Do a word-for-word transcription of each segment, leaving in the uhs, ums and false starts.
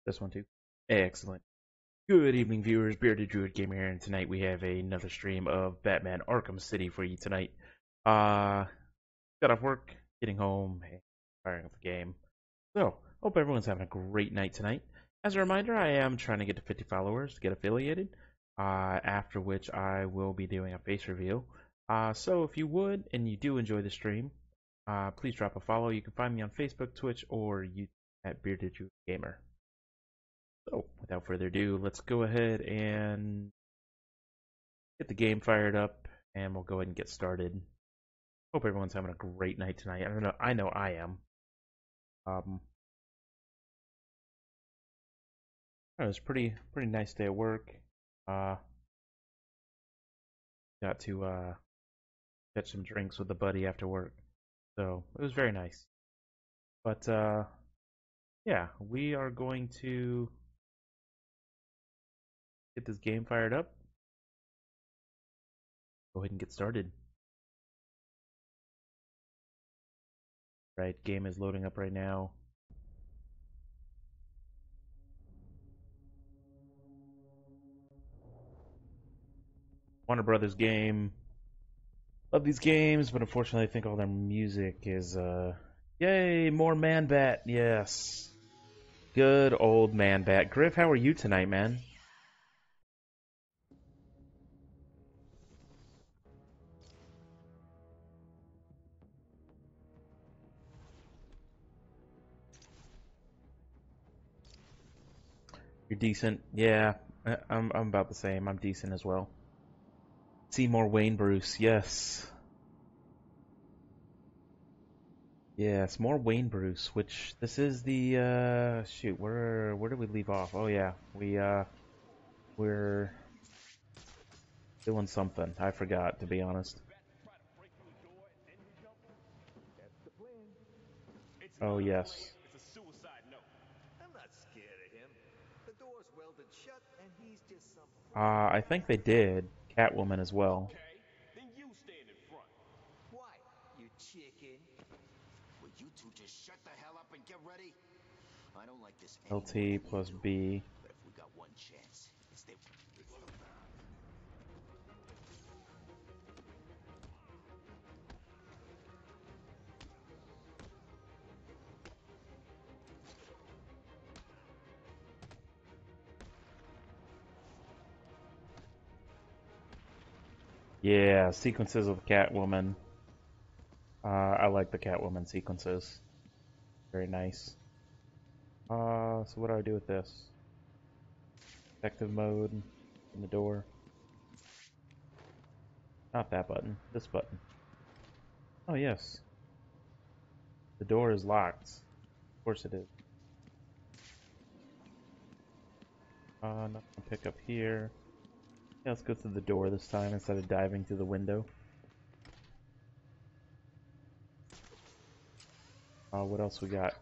This one too. Excellent. Good evening, viewers. Bearded Druid Gamer here, and tonight we have another stream of Batman Arkham City for you tonight. Uh, got off work, getting home, and firing up the game. So, hope everyone's having a great night tonight. As a reminder, I am trying to get to fifty followers to get affiliated, uh, after which I will be doing a face reveal. Uh, so if you would, and you do enjoy the stream, uh, please drop a follow. You can find me on Facebook, Twitch, or YouTube at Bearded Druid Gamer. So, without further ado, let's go ahead and get the game fired up, and we'll go ahead and get started. Hope everyone's having a great night tonight. I don't know. I know I am. Um, it was pretty pretty nice day at work. Uh, got to uh, catch some drinks with a buddy after work, so it was very nice. But uh, yeah, we are going to get this game fired up. Go ahead and get started. Right, game is loading up right now. Warner Brothers game. Love these games, but unfortunately, I think all their music is, uh, yay, more Man Bat, yes. Good old Man Bat. Griff, how are you tonight, man? You're decent? Yeah, I- I'm, I'm about the same. I'm decent as well. See more Wayne Bruce, yes. Yes, more Wayne Bruce, which this is the, uh, shoot, where, where did we leave off? Oh yeah, we, uh, we're doing something. I forgot, to be honest. Oh yes. Uh, I think they did. Catwoman as well. Okay, then you stand in front. Why, you chicken? Will you two just shut the hell up and get ready? I don't like this L anymore T than you plus do. B. But if we got one chance, it's that it's the Yeah, sequences of Catwoman. Uh, I like the Catwoman sequences. Very nice. Uh, so what do I do with this? Detective mode. In the door. Not that button. This button. Oh yes. The door is locked. Of course it is. Uh, nothing to pick up here. Yeah, let's go through the door this time instead of diving through the window. Uh, what else we got?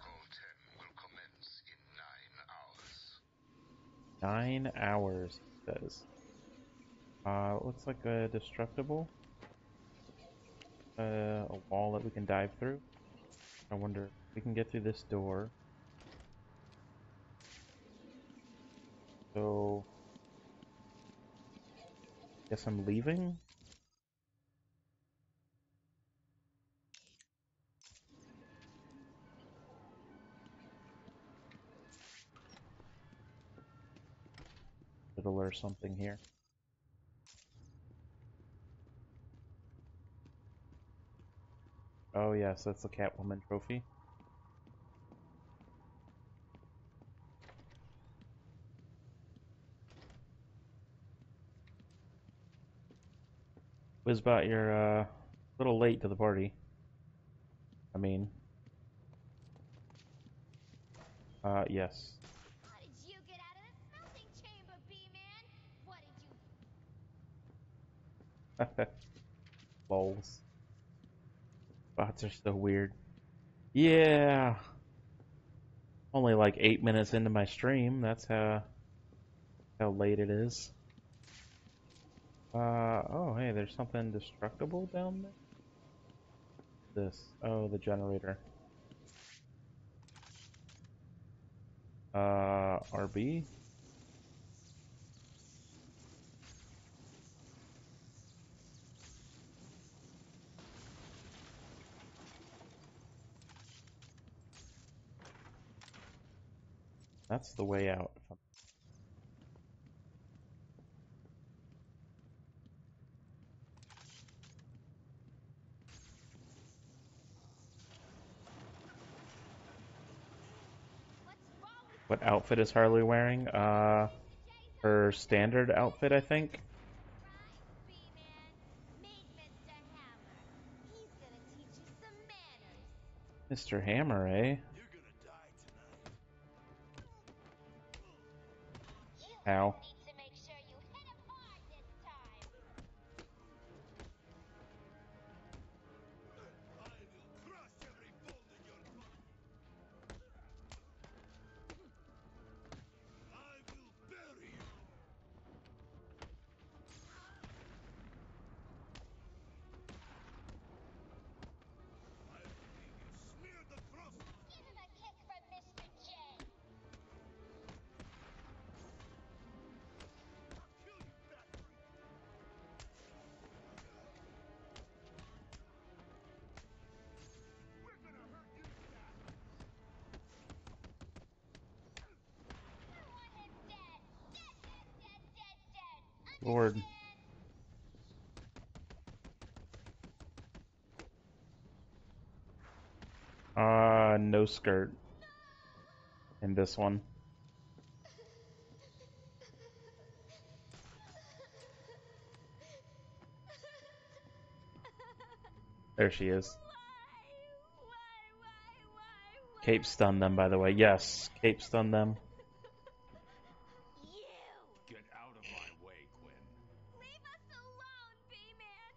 Nine hours, it says. Uh, looks like a destructible. Uh, a wall that we can dive through. I wonder if we can get through this door. So, guess I'm leaving? Riddle or something here. Oh yes, that's the Catwoman trophy. Wizbot, you're uh, a little late to the party. I mean, uh, yes. How did you get out of the smelting chamber, B-Man? What did you... Lols. Bots are so weird. Yeah. Only like eight minutes into my stream. That's how how late it is. Uh oh, hey, there's something destructible down there. This. Oh, the generator. Uh, R B? That's the way out. What's wrong with What outfit is Harley wearing? Uh, Mister her Jason? standard outfit, I think. Right, B-Man. Meet Mister Hammer. He's gonna teach you some manners. Mister Hammer, eh? You're gonna die tonight. You How? need to make sure you hit him hard this time. I will crush every bone in your body. I will bury you. I will leave you smeared across. Give him a kick from Mister J. I'll kill you, fat freak. We're gonna hurt you now. I want him dead. Dead, dead, dead, dead, dead. Lord. Understand? Uh, no skirt in this one. There she is. Why? Why, why, why, Cape stunned them, by the way. Yes, Cape stunned them. You! Get out of my way, Quinn. Leave us alone, B-Man!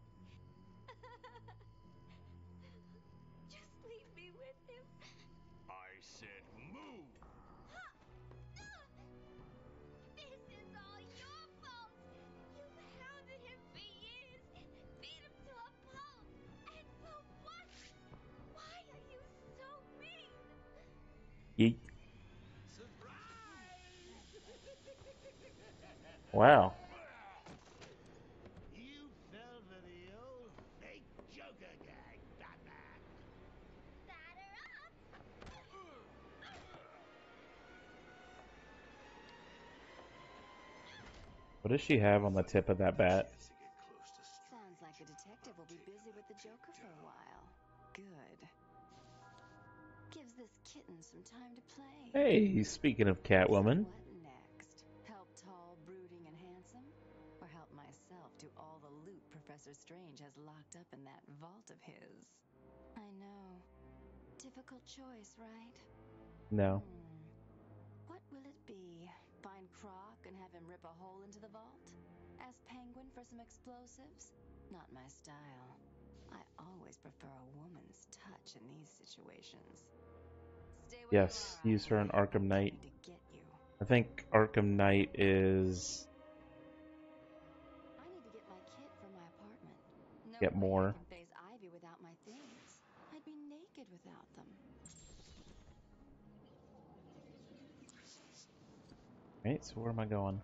Just leave me with him. I said move! This is all your fault! You've hounded him for years, beat him to a pulp, and for what? Why are you so mean? Yeet. Surprise! Wow. You fell for the old fake Joker gag, Batman. Batter up! What does she have on the tip of that bat? Chance to get close to strength. Sounds like the detective will be busy with the Joker for a while. Good. Gives this kitten some time to play. Hey, speaking of Catwoman. So what next? Help tall, brooding, and handsome? Or help myself do all the loot Professor Strange has locked up in that vault of his? I know. Difficult choice, right? No. Hmm. What will it be? Find Croc and have him rip a hole into the vault? Ask Penguin for some explosives? Not my style. I always prefer a woman's touch in these situations. Stay where Yes, you are, use her in Alfred. Arkham I'm Knight. coming to get you. I think Arkham Knight is I need to get my kit from my apartment. No get way more. I can face Ivy without my things. I'd be naked without them. Right, so where am I going?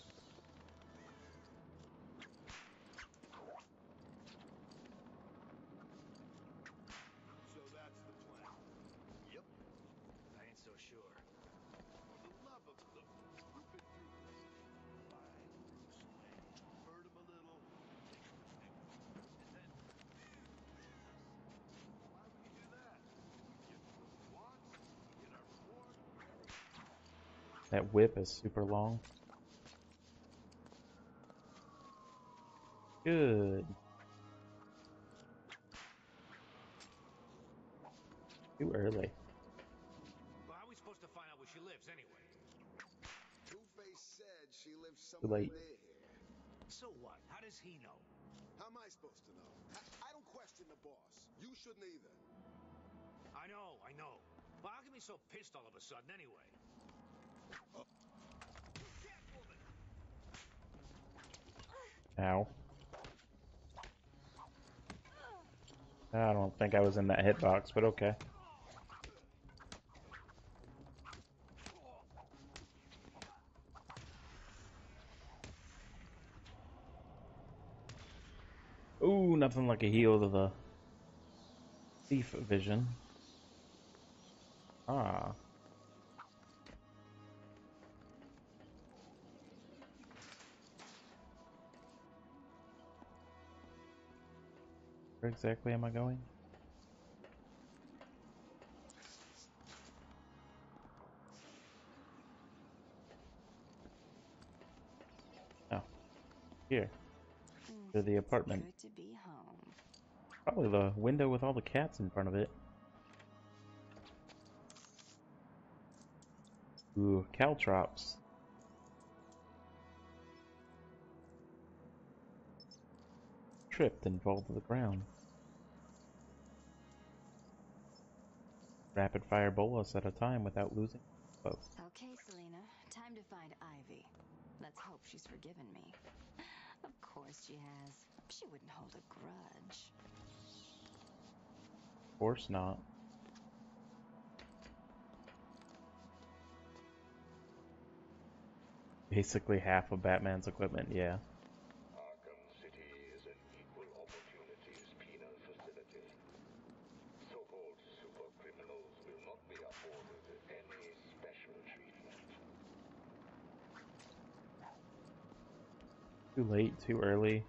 So that's the plan. Yep. I ain't so sure. For the love of look, you've been through this. Find Bruce Wayne, hurt him a little, take him to Penguin, and then. Why would you do that? Get what we want, we get our reward. That whip is super long. Good. Too early. Well, how are we supposed to find out where she lives anyway? Two-Face said she lives Too somewhere late. near here. So what? How does he know? How am I supposed to know? I, I don't question the boss. You shouldn't either. I know, I know. But how can you be so pissed all of a sudden anyway? Oh. Catwoman! Ow. I don't think I was in that hitbox, but okay. Ooh, nothing like a heal to the thief vision. Ah. Where exactly am I going? Oh, here. Mm, To the it's apartment. good to be home. Probably the window with all the cats in front of it. Ooh, caltrops. Tripped and fall to the ground. Rapid fire bolus at a time without losing focus. Okay, Selena, time to find Ivy. Let's hope she's forgiven me. Of course she has. She wouldn't hold a grudge. Of course not. Basically half of Batman's equipment, yeah. Arkham City is an equal opportunities penal facility. So-called super criminals will not be afforded any special treatment. Too late, too early.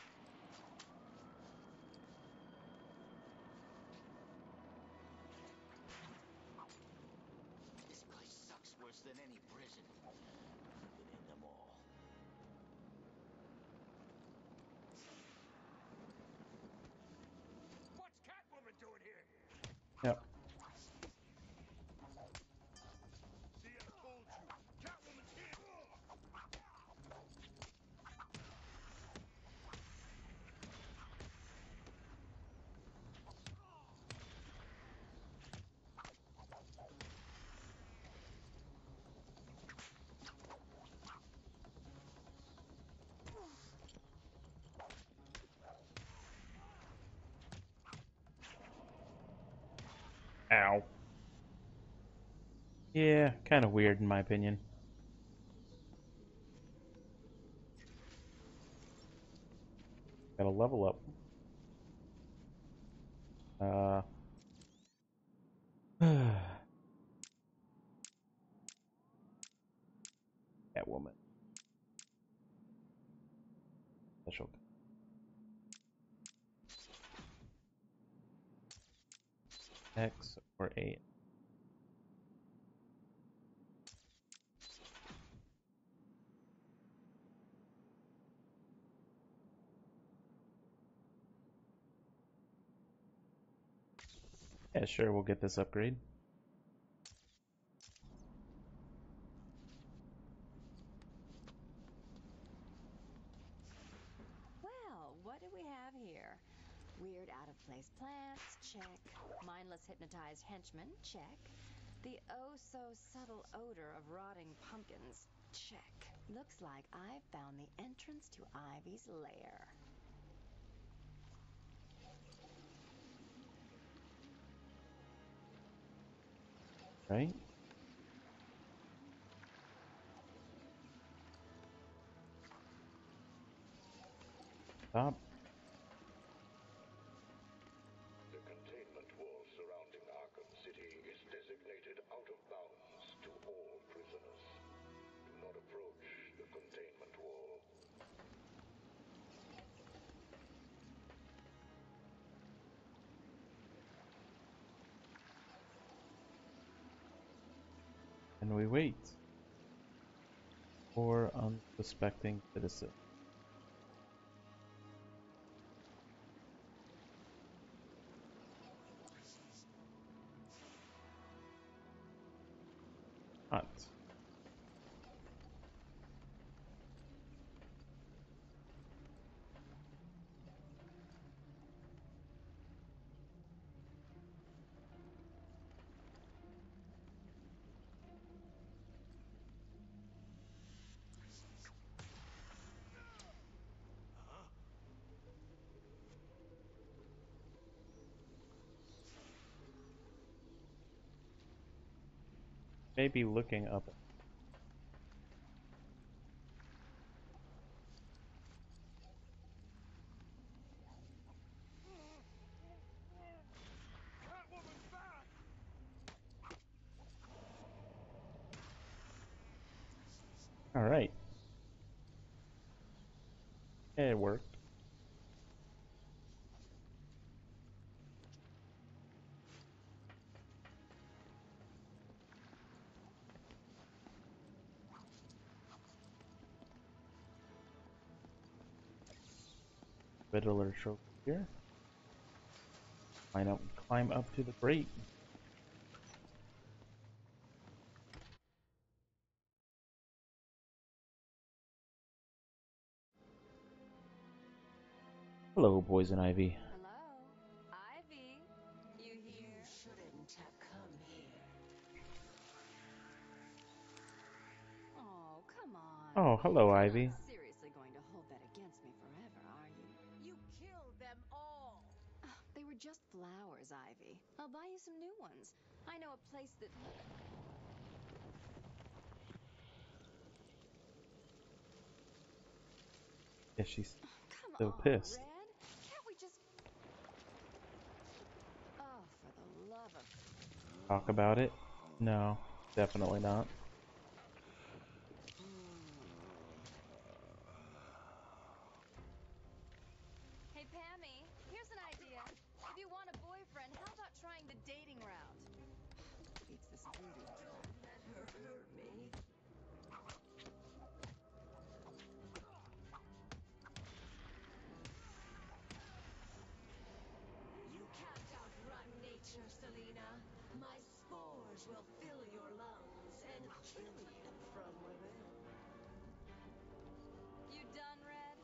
This place sucks worse than any prison. I've been in them all. What's Catwoman doing here? Yep. See, I told you. Catwoman's here. Ow. Yeah, kind of weird in my opinion. Gotta level up. Uh. Catwoman. Special. X or A. Yeah, sure, we'll get this upgrade. Well, what do we have here? Weird out-of-place plants, check. Mindless hypnotized henchmen, check. The oh-so-subtle odor of rotting pumpkins, check. Looks like I found the entrance to Ivy's lair. Right? Stop. The containment wall surrounding Arkham City is designated out of bounds to all prisoners. Do not approach the containment wall. And we wait for unsuspecting citizen. Not. Maybe looking up. All right, it worked. Riddler trophy here. Climb up, climb up to the crate. Hello, Poison Ivy. Hello? Ivy? You here? You shouldn't have come here. Oh, come on. Oh, hello, You're Ivy. not seriously going to hold that against me forever, are you? You killed them all. Ah, they were just flowers, Ivy. I'll buy you some new ones. I know a place that... Yeah, she's Come still on, pissed. Red. Can't we just... Oh, for the love of... Talk about it? No, definitely not. Hey, Pammy, here's an idea. If you want a boyfriend, how about trying the dating route? Beats this voodoo crap. Let her hurt me. You can't outrun nature, Selena. My spores will fill your lungs and kill you from within. You done, Red?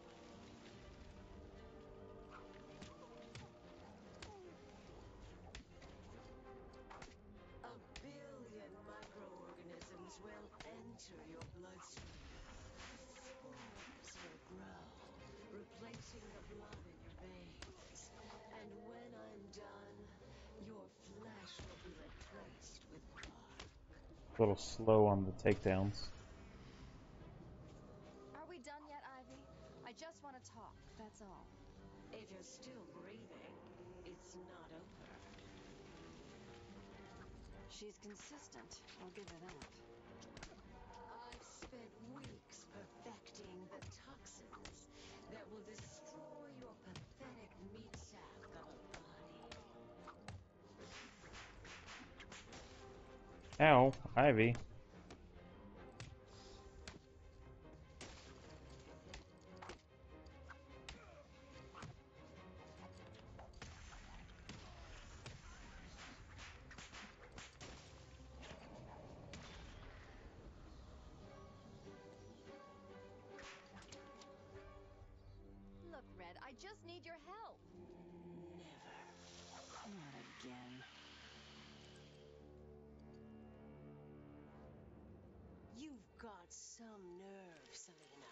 A billion microorganisms will enter your bloodstream. Spores will grow, replacing the blood in your veins. And when I'm done, your flesh will be replaced with bark. A little slow on the takedowns. Are we done yet, Ivy? I just want to talk, that's all. If you're still breathing, it's not over. She's consistent, I'll give her that. I've spent weeks perfecting the toxins that will destroy your pathetic meat sack of a body. Ow, Ivy. Look, Red, I just need your help. Never. Not again. You've got some nerve, Selena.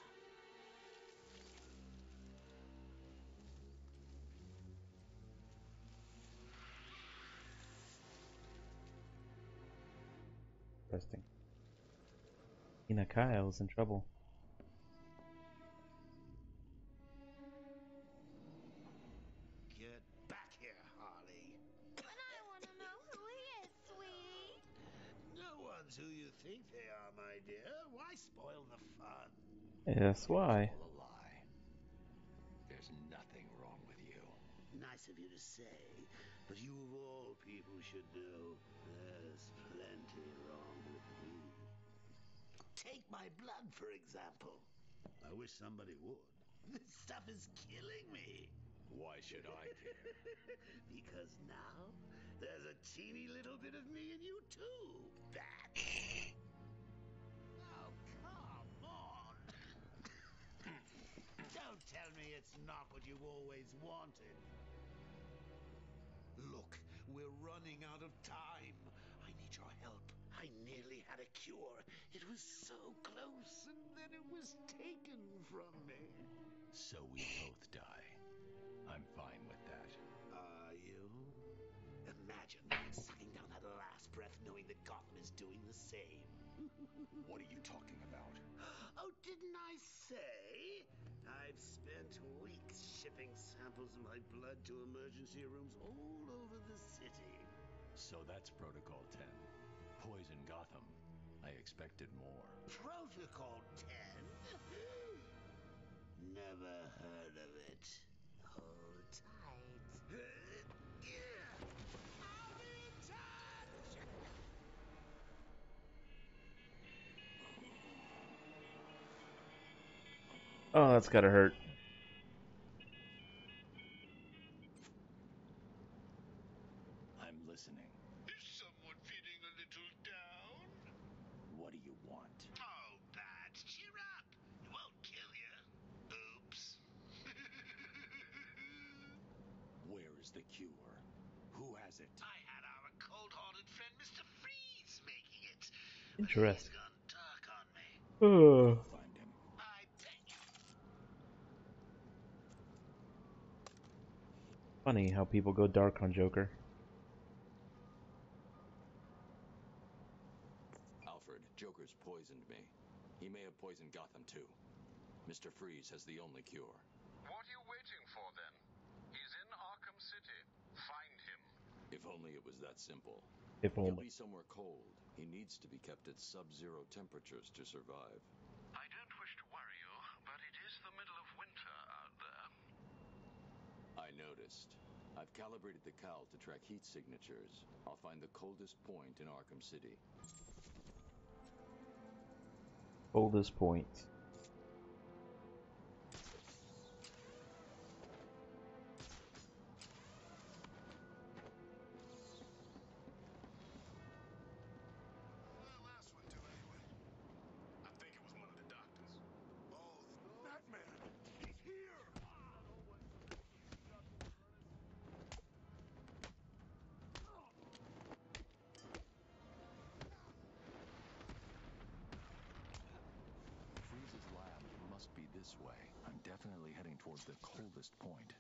Interesting. Ina Kyle's in trouble. Get back here, Harley. But I want to know who he is, sweetie. No one's who you think they are, my dear. Why spoil the fun? Yes, why? All a lie. There's nothing wrong with you. Nice of you to say, but you of all people should know there's plenty wrong with me. Take my blood, for example. I wish somebody would. This stuff is killing me. Why should I care? Because now there's a teeny little bit of me in you too. Bats. Oh, come on. Don't tell me it's not what you've always wanted. Look, we're running out of time. I need your help. I nearly had a cure. It was so close, and then it was taken from me. So we both die. I'm fine with that. Are you? Imagine sucking down that last breath knowing that Gotham is doing the same. What are you talking about? Oh, didn't I say? I've spent weeks shipping samples of my blood to emergency rooms all over the city. So that's Protocol ten. Poison Gotham. I expected more. Protocol ten? Never heard of it. Hold tight. I'll be in touch! Oh, that's gotta hurt. I'm listening. Is someone feeling a little down? What do you want? Oh, Pat, cheer up. It won't kill you. Oops. Where is the cure? Who has it? I had our cold-hearted friend Mister Freeze making it. But he's Interesting. gone dark on me. Oh. Find him. I bet you. Funny how people go dark on Joker. Alfred, Joker's poisoned me. He may have poisoned Gotham too. Mister Freeze has the only cure. What are you waiting for, then? He's in Arkham City. Find him. If only it was that simple. If He'll only. be somewhere cold. He needs to be kept at sub-zero temperatures to survive. I don't wish to worry you, but it is the middle of winter out there. I noticed. I've calibrated the cowl to track heat signatures. I'll find the coldest point in Arkham City. Coldest point. The last one do anyway. I think it was one of the doctors. Oh, that man! He's here! Freeze's lab must be this way. I'm definitely heading towards the coldest point.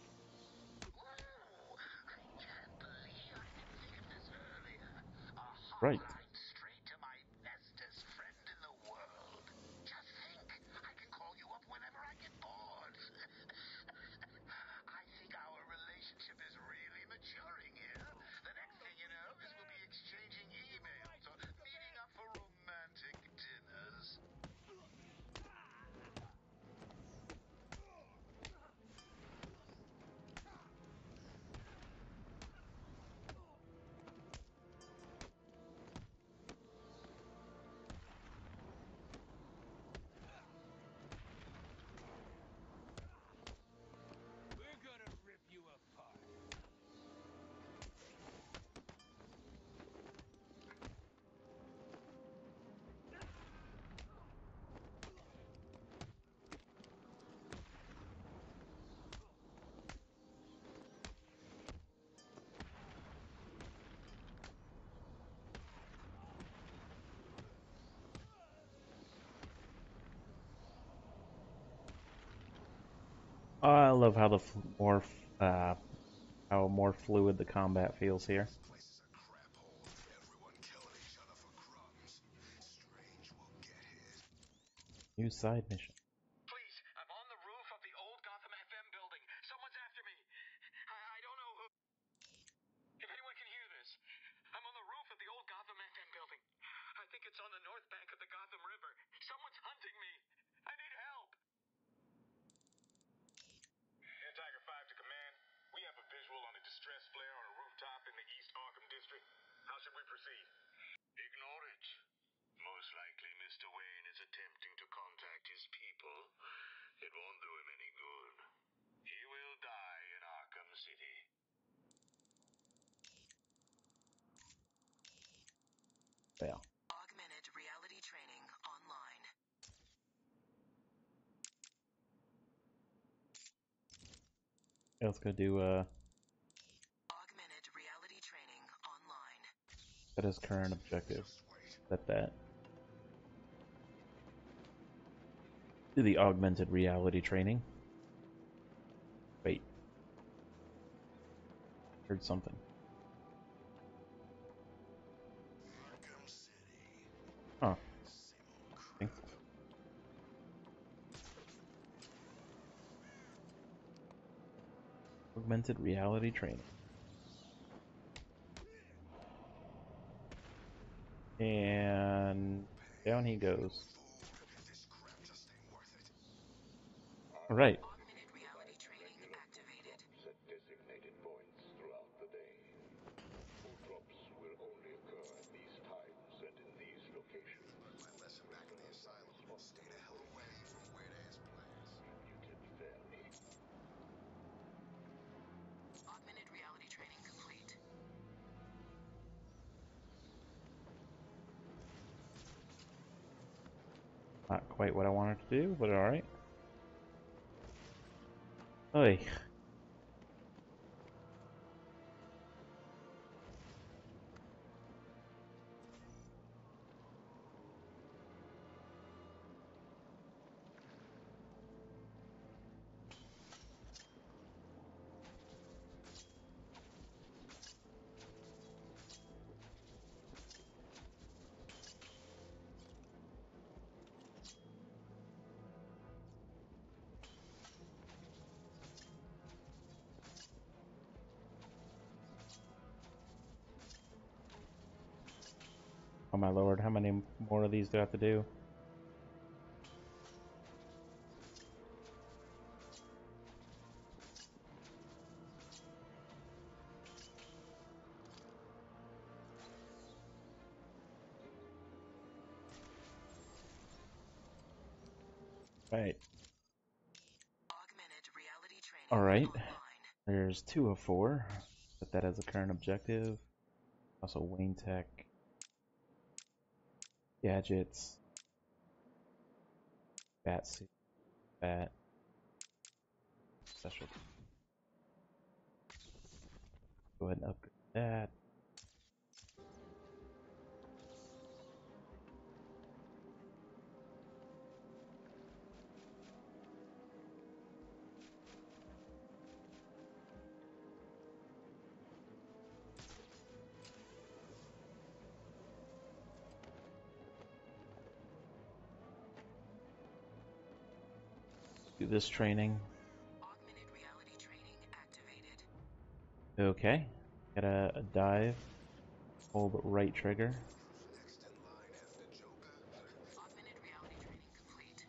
Ooh, I can't believe I didn't think of this earlier. A Right. hotline straight to my bestest friend in the world. Just think, I can call you up whenever I get bored. I think our relationship is really maturing here. The next thing you know is we'll be exchanging emails or meeting up for romantic dinners. We're gonna rip you apart. I love how the f- more f- uh, how more fluid the combat feels here. This place is a crap hole. Everyone killing each other for crumbs. Strange will get his. New side mission. Please, I'm on the roof of the old Gotham F M building. Someone's after me. I, I don't know who. If anyone can hear this, I'm on the roof of the old Gotham F M building. I think it's on the north bank of the Gotham River. Someone's hunting me. I need help. And Tiger five to command. We have a visual on a distress flare on a rooftop in the East Arkham district. How should we proceed? Ignore it. Most likely Mister Wayne is attempting to contact his people. It won't do him any good. He will die in Arkham City. Yeah. Augmented reality training online. Let's go do uh Augmented reality training online. set his current objective. Set that. Do the augmented reality training. Wait. Heard something. Arkham City. Huh. Same old crap. Augmented reality training. And Down he goes. Fool, this crap just ain't worth it. All right. Augmented reality training activated. At designated points throughout the day. Food drops will only occur at these times and in these locations. Learned my lesson back in the asylum. Stay the hell away from weird-ass plants. Distributed fairly. Augmented reality training complete. Not quite what I wanted to do, but all right. Oy. Oh my lord, how many more of these do I have to do? Right. Augmented reality training Alright. online. There's two of four. Put that as a current objective. Also Wayne Tech. Gadgets. Bat suit. Bat. Special. Go ahead and upgrade that. Do this training. Augmented reality training activated. Okay. Gotta a dive. Hold right trigger. Next in line after Joker. Augmented reality training complete.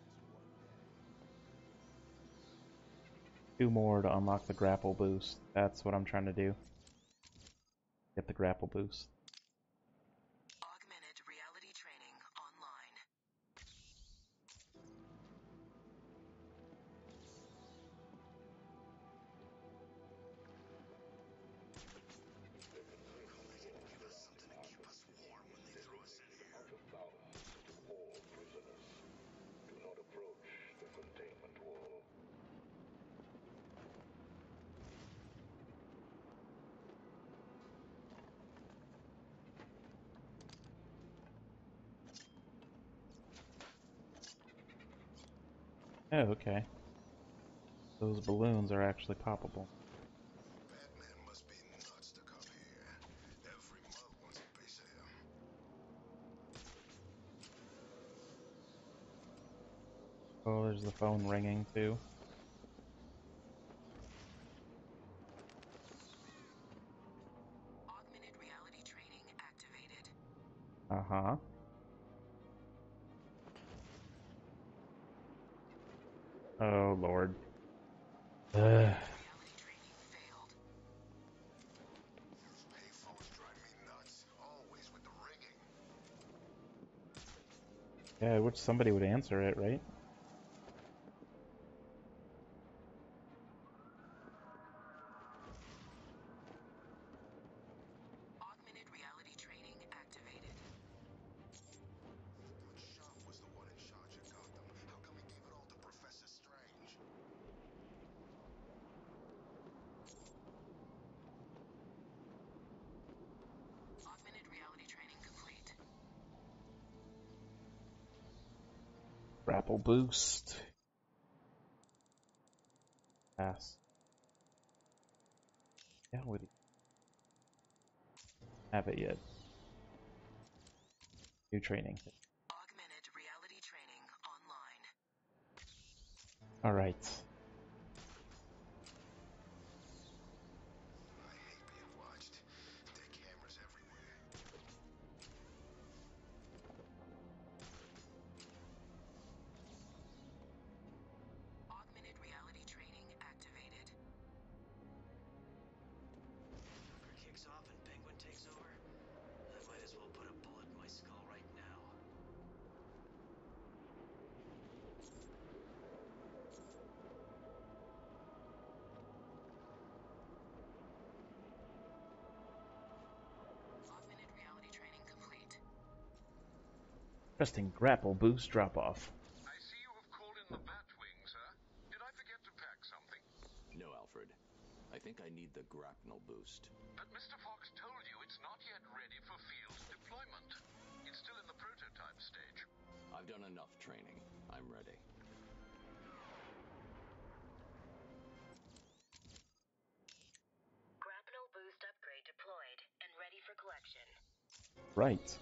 Two more to unlock the grapple boost. That's what I'm trying to do. Get the grapple boost. Augmented reality training online. Something to keep us warm when they throw us in here. Out of bounds to all prisoners. Do not approach the containment wall. Oh, okay. Those balloons are actually poppable. Batman must be nuts to come here. Every mug wants a piece of him. Oh, there's the phone ringing too. Augmented reality training activated. Uh-huh. Oh, Lord. Ugh. Reality training failed. Those payphones drive me nuts. Always with the ringing. Yeah, I wish somebody would answer it, right? Augmented reality training activated. But Shop was the one in charge of Gotham. How come he gave it all to Professor Strange? Augmented reality training complete. Grapple boost. Pass. Yeah, we have it yet. New training. Augmented reality training online. Alright. I hate being watched. There are cameras everywhere. Requesting grapple boost drop off. I see you have called in the Batwing, sir. Did I forget to pack something? No, Alfred. I think I need the grapnel boost. But Mister Fox told you it's not yet ready for field deployment. It's still in the prototype stage. I've done enough training. I'm ready. Grapnel boost upgrade deployed and ready for collection. Right.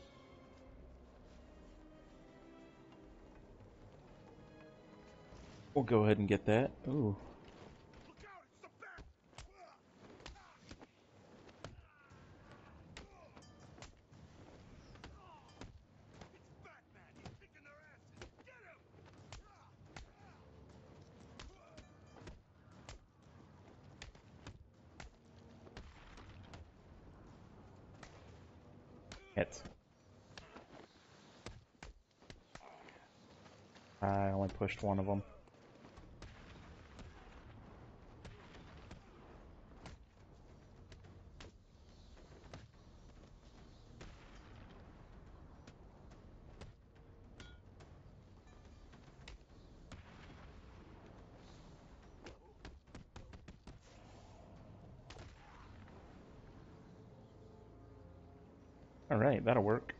We'll go ahead and get that. Ooh. Look out, it's the bat! It's Batman! He's kicking their asses! Get him! Hit. I only pushed one of them. Alright, that'll work.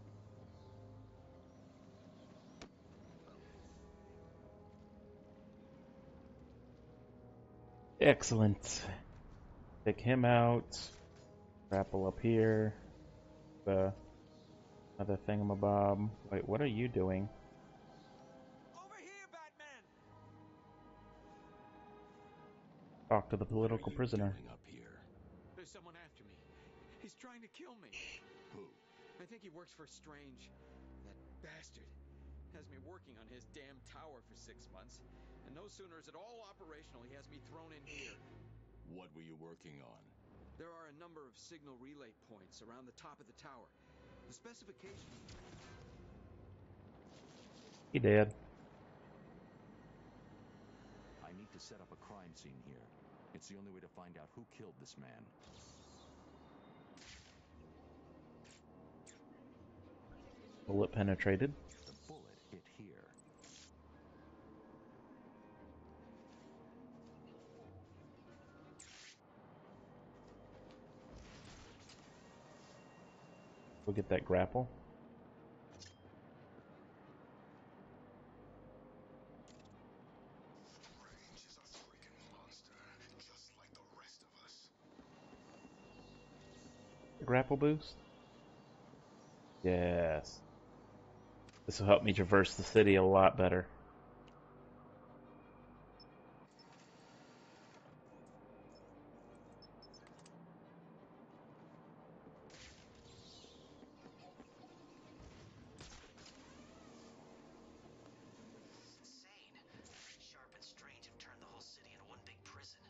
Excellent. Take him out. Grapple up here. The other thingamabob. Wait, what are you doing? Over here, Batman! Talk to the What are political you prisoner. doing up here? There's someone after me. He's trying to kill me. Who? I think he works for Strange. That bastard has me working on his damn tower for six months. And no sooner is it all operational, he has me thrown in here. What were you working on? There are a number of signal relay points around the top of the tower. The specification... He did. I need to set up a crime scene here. It's the only way to find out who killed this man. Bullet penetrated. The bullet hit here. We'll get that grapple. Range is a freaking monster, just like the rest of us. Grapple boost? Yes. This will help me traverse the city a lot better. Insane. Sharp and Strange have turned the whole city into one big prison.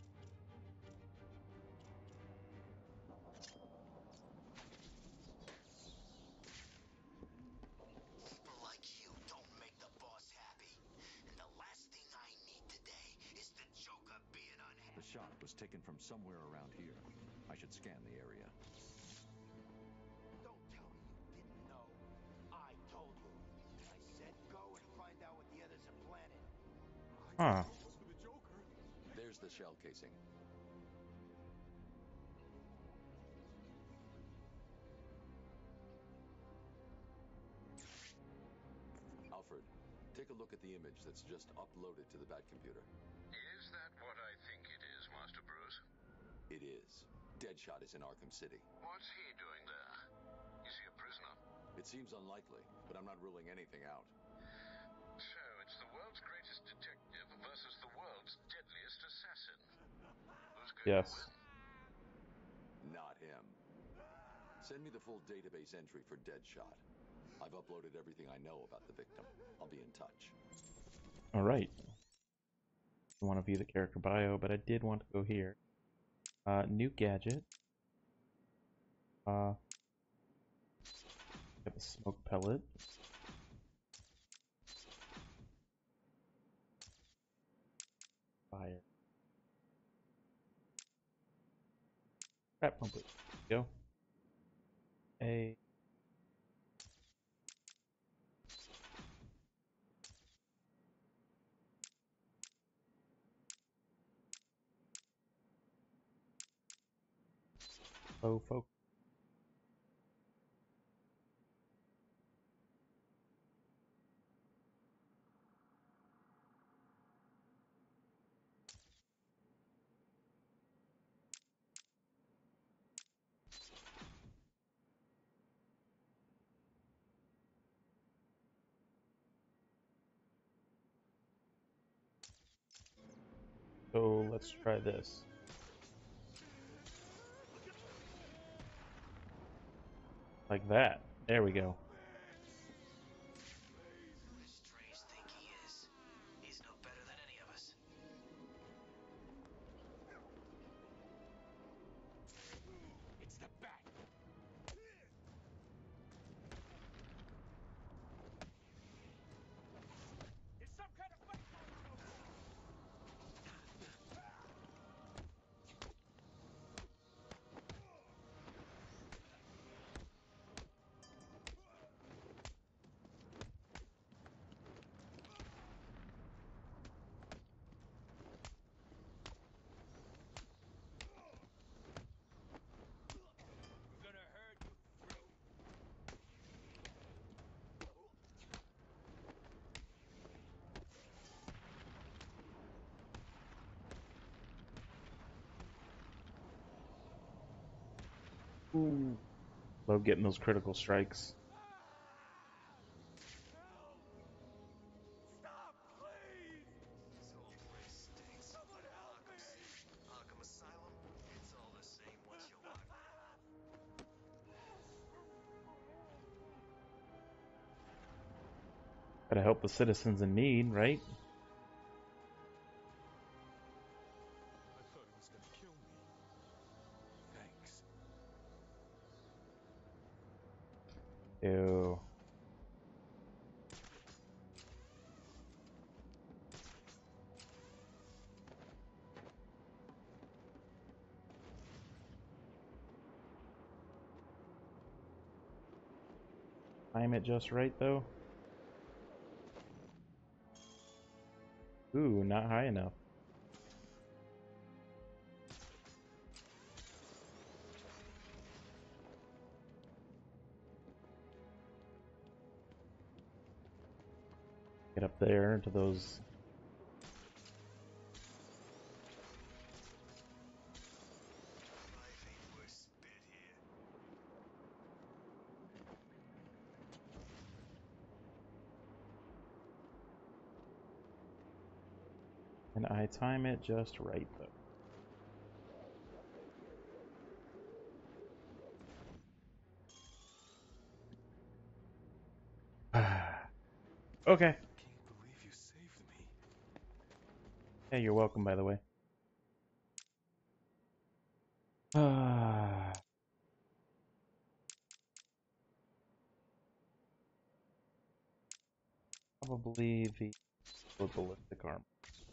People like you don't make the boss happy. And the last thing I need today is the Joker being unhappy. The shot was taken from somewhere around here. I should scan the area. Don't tell me you didn't know. I told you. I said go and find out what the others are planning. Huh. For the Joker. There's the shell casing. Alfred, take a look at the image that's just uploaded to the Bat computer. Is that what I think it is, Master Bruce? It is. Deadshot is in Arkham City. What's he doing there? Is he a prisoner? It seems unlikely, but I'm not ruling anything out. So it's the world's greatest detective versus the world's deadliest assassin. Who's going Yes. to win? Not him. Send me the full database entry for Deadshot. I've uploaded everything I know about the victim. I'll be in touch. Alright. I want to view the character bio, but I did want to go here. Uh, new gadget. Uh, got the smoke pellet. Fire. Crap pump it. Go. A. Slow focus. So let's try this. Like that. There we go. Who does Strange think he is? He's no better than any of us. It's the bat. It's some kind of fight. We're gonna hurt you, freak. Ooh. Love getting those critical strikes. Stop, please! This whole place stinks. Someone help Arkham me! City, Arkham Asylum, it's all the same once you walk there. Gotta help the citizens in need, right? I thought he was gonna kill me. Thanks. Ew. Time it just right though. Ooh, not high enough. Get up there into those. Life ain't worth spit here. And I time it just right though. Okay. I can't believe you saved me. Hey, you're welcome, by the way. Ah. Probably the ballistic armor.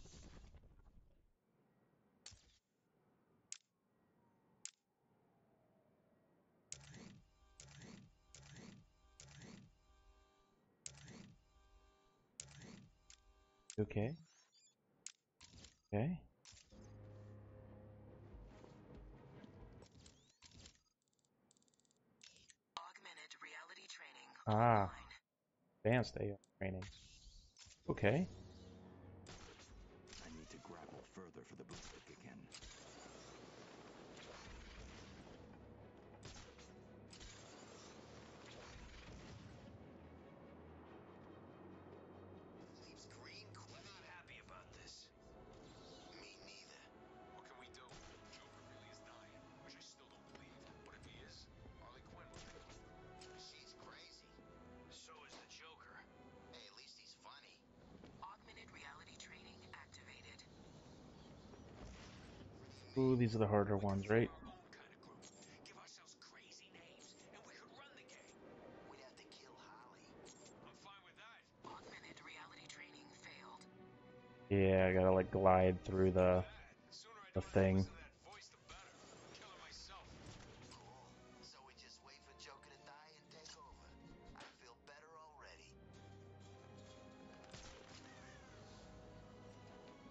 Okay. Okay. Augmented reality training Ah, online. advanced A I training. Okay. I need to grapple further for the boot to kick in. Leaves green. We're not happy about this. Me neither. What can we do? Joker really is dying, which I still don't believe. But if he is, Harley Quinn will take him. She's crazy. So is the Joker. Hey, at least he's funny. Augmented reality training activated. Ooh, these are the harder ones, right? Our own kind of group. Give ourselves crazy names, and we could run the game. We'd have to kill Holly. I'm fine with that. Augmented reality training failed. Yeah, I gotta like glide through the The sooner I the don't have to thing. listen to that voice, the better. Kill her myself. Cool. So we just wait for Joker to die and take over. I feel better already.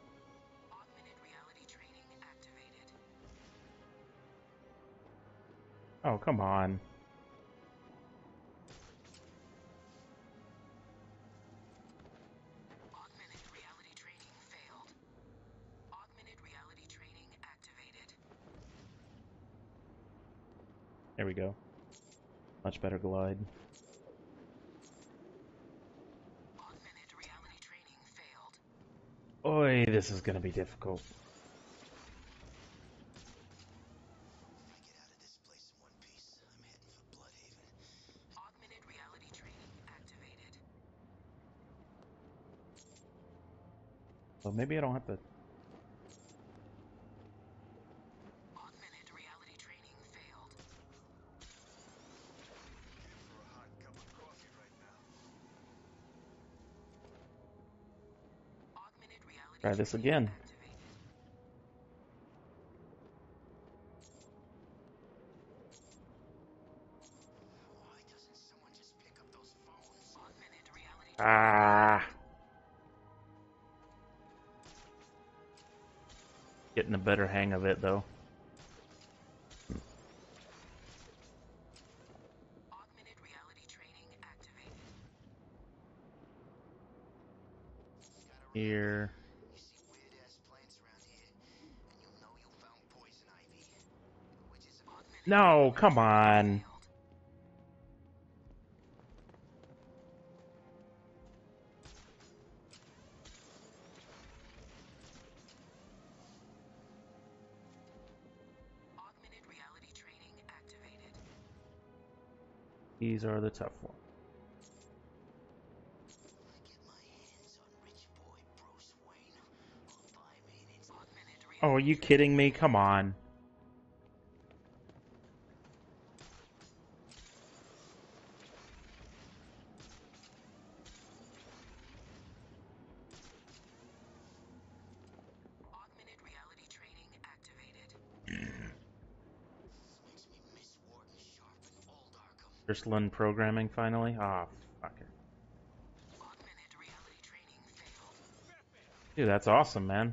Augmented reality training activated. Oh, come on. Augmented reality training failed. Augmented reality training activated. There we go. Much better glide. Augmented reality training failed. Oi, this is gonna be difficult. If I get out of this place in one piece, I'm heading for Bloodhaven. Augmented reality training activated. Well, maybe I don't have to. Augmented reality training failed. Here for a hot cup of coffee right now. Augmented reality Try this training again. activated. Why doesn't someone just pick up those phones? Augmented reality Ah. Getting a better hang of it, though. Augmented reality training activated. Here. You see weird ass plants around here, and you know you found poison ivy, which is augmented. No, come on. Augmented reality training activated. These are the tough ones. I get my hands on rich boy Bruce Wayne. I'll buy me an augmented reality. Oh, are you kidding me? Come on. Augmented reality training activated. This makes me miss Warden Sharp and old Arkham. Just learn programming finally? Ah, fuck it. Augmented reality training failed. Dude, that's awesome, man.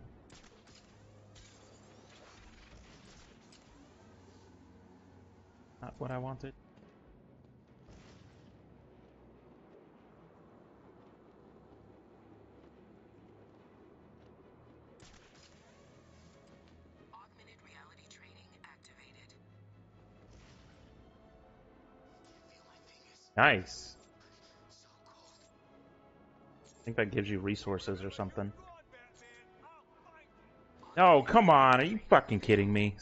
Not what I wanted. Augmented reality training activated. Feel my fingers. Nice. So cold. I think that gives you resources or something. Go on, Batman. I'll fight you. No, come on. Are you fucking kidding me?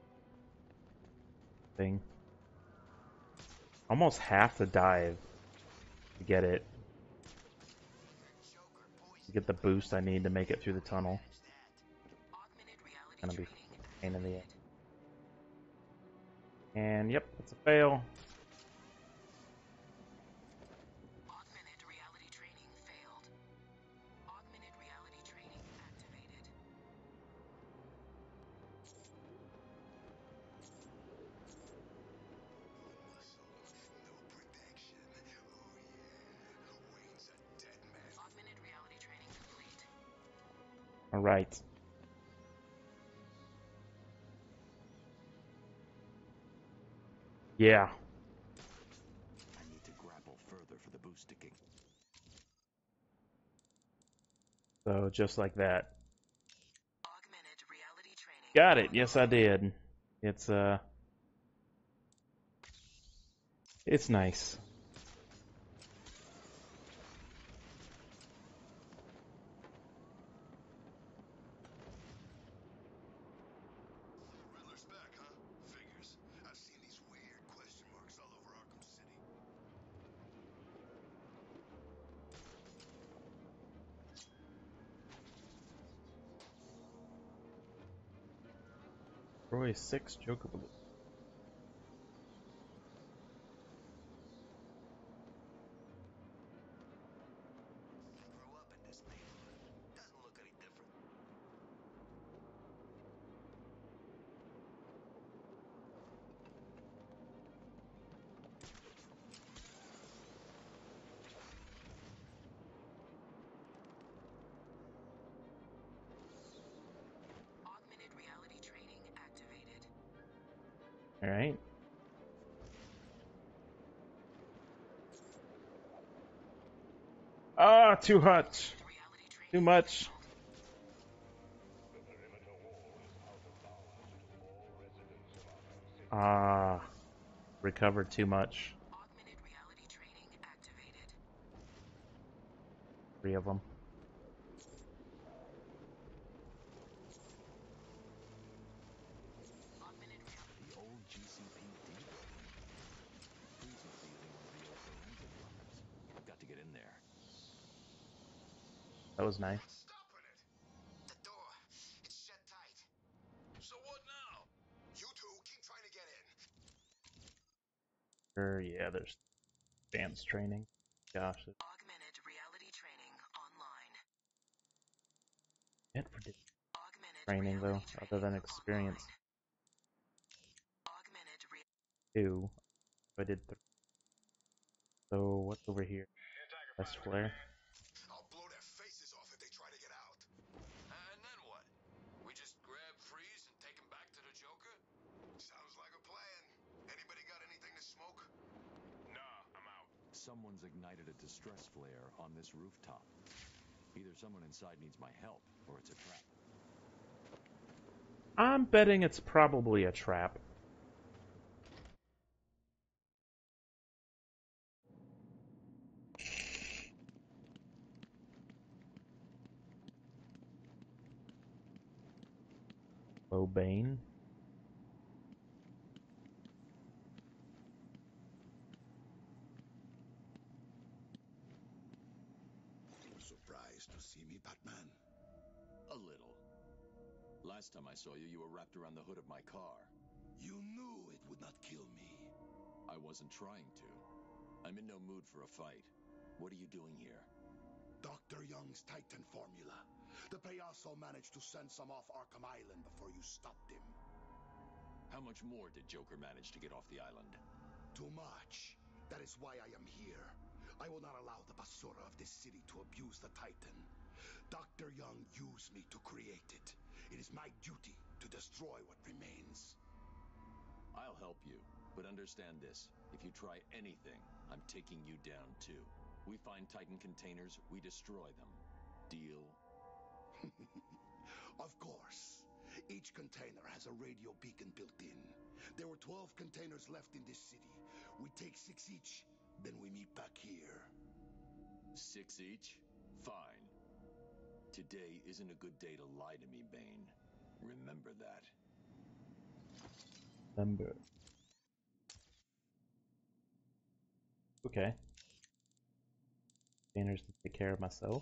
Thing. Almost half the dive to get it. To get the boost I need to make it through the tunnel. Augmented reality Gonna be training a pain in the ass. activated. And yep, it's a fail. Augmented reality training failed. Augmented reality training activated. Muscle, no protection. Oh yeah, Wayne's a dead man. Augmented reality training complete. Alright. Yeah. I need to grapple further for the boost to kick. So just like that. Augmented reality training. Got it. Yes, I did. It's uh it's nice. Riddler's back, huh? Figures. I've seen these weird question marks all over Arkham City. Roy six Joker Blue. I grew up in this neighborhood. Doesn't look any different. Augmented reality training activated. Alright. Ah, too hot. Too much. The perimeter wall is out of bounds to all residents of Arkham City. Ah, recovered too much. Augmented reality training activated. Three of them. Augmented reality. The old G C P D building. Freeze must be using one of the old forensic labs. I've got to get in there. That was nice. What's stopping it? The door. It's shut tight. So what now? You two keep trying to get in. Sure, yeah, there's dance training. Gosh, it's Augmented reality training online. it for Augmented training though, reality other than training experience. online. Augmented re Two. I did three. So what's over here? Best flare. I'll blow their faces off if they try to get out. And then what? We just grab Freeze and take him back to the Joker? Sounds like a plan. Anybody got anything to smoke? Nah, I'm out. Someone's ignited a distress flare on this rooftop. Either someone inside needs my help, or it's a trap. I'm betting it's probably a trap. Low Bane. Surprised to see me, Batman? A little. Last time I saw you, you were wrapped around the hood of my car. You knew it would not kill me. I wasn't trying to. I'm in no mood for a fight. What are you doing here? Doctor Young's Titan formula. The Payaso managed to send some off Arkham Island before you stopped him. How much more did Joker manage to get off the island? Too much. That is why I am here. I will not allow the basura of this city to abuse the Titan. Doctor Young used me to create it. It is my duty to destroy what remains. I'll help you, but understand this. If you try anything, I'm taking you down too. We find Titan containers, we destroy them. Deal? Of course. Each container has a radio beacon built in. There were twelve containers left in this city. We take six each, then we meet back here. Six each? Fine. Today isn't a good day to lie to me, Bane. Remember that. Number. Okay. Containers to take care of myself.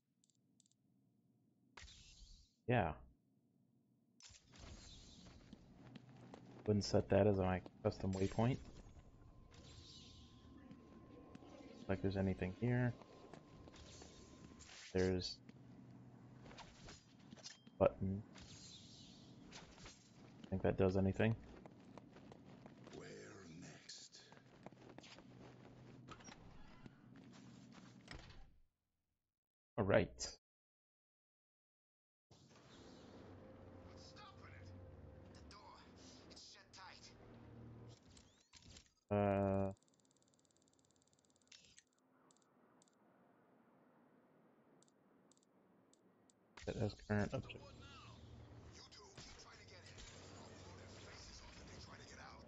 Yeah. Wouldn't set that as my custom waypoint. Like there's anything here. There's button. Think that does anything? Where next? All right. What's stopping it? The door. It's shut tight. Uh. That has current object. What now? You two keep trying to get in. I'll blow their faces off if they try to get out.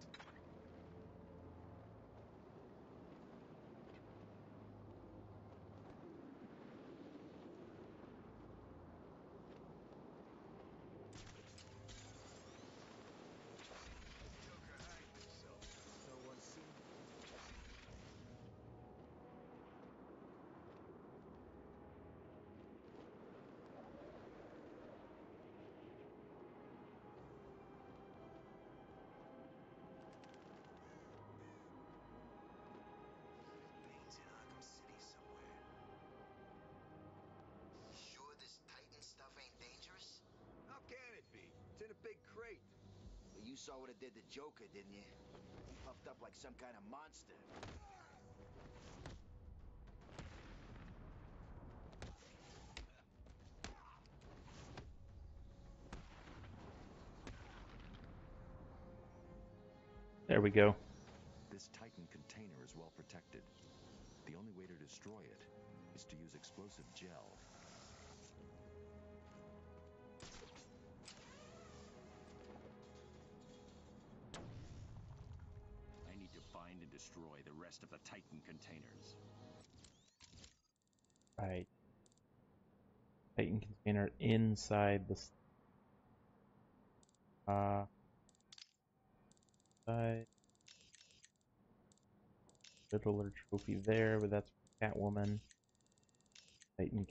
Joker hanged himself. No one seen. Bane's in Arkham City somewhere. Sure this Titan stuff ain't dangerous? How can it be? It's in a big crate. Well, you saw what it did to Joker, didn't you? He puffed up like some kind of monster. There we go. This Titan container is well protected. The only way to destroy it is to use explosive gel. I need to find and destroy the rest of the Titan containers. Right. Titan container inside the uh side. Riddle trophy there, but that's Catwoman. Titan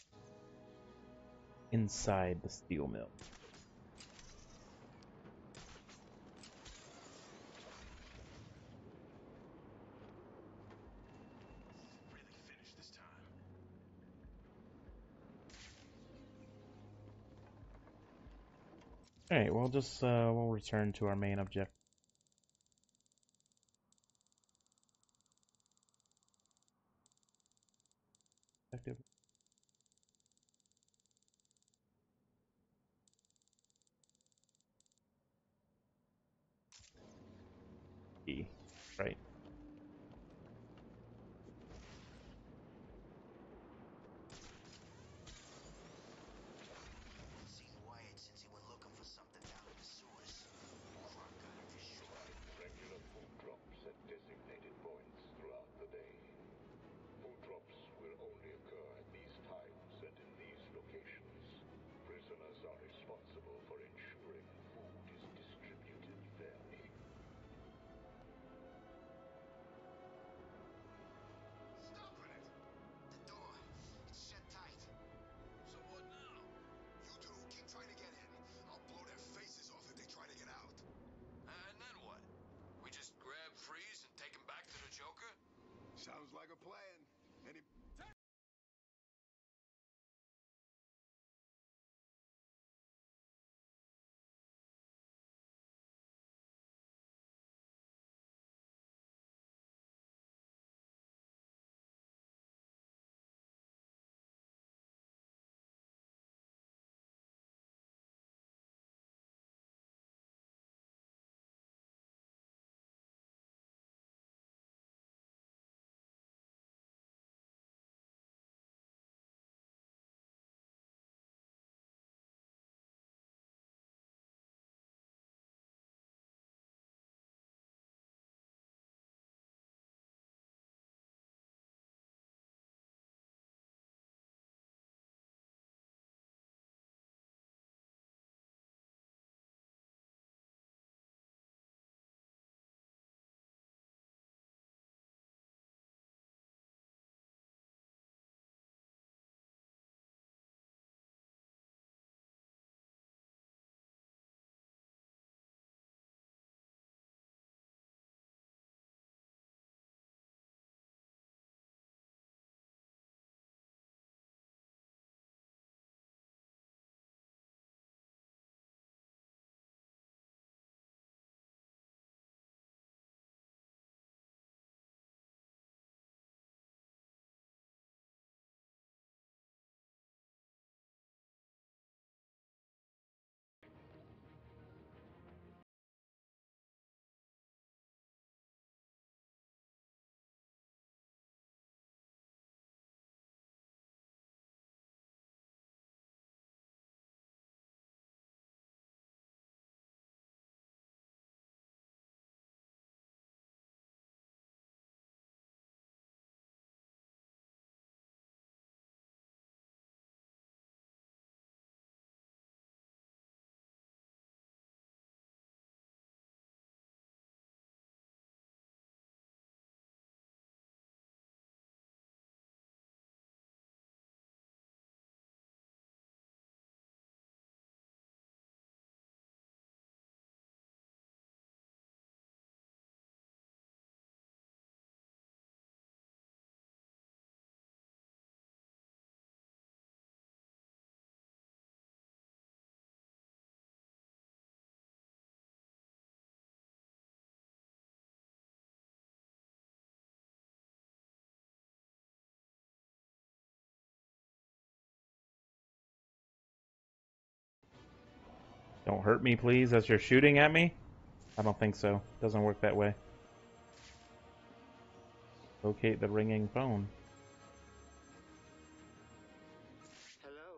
inside the steel mill. Really finished this time. Alright, we'll just uh we'll return to our main objective. Objective. E. Right. Seen Wyatt since he went looking for something down in the sewers. Croc got him for sure. Regular food drops at designated points throughout the day. Food drops will only occur at these times and in these locations. Prisoners are responsible for ensuring food is distributed fairly. Stop it! The door. It's shut tight. So what now? You two keep trying to get in. I'll blow their faces off if they try to get out. And then what? We just grab, freeze, and take him back to the Joker? Sounds like a plan. Any... Don't hurt me, please, as you're shooting at me? I don't think so. Doesn't work that way. Locate the ringing phone.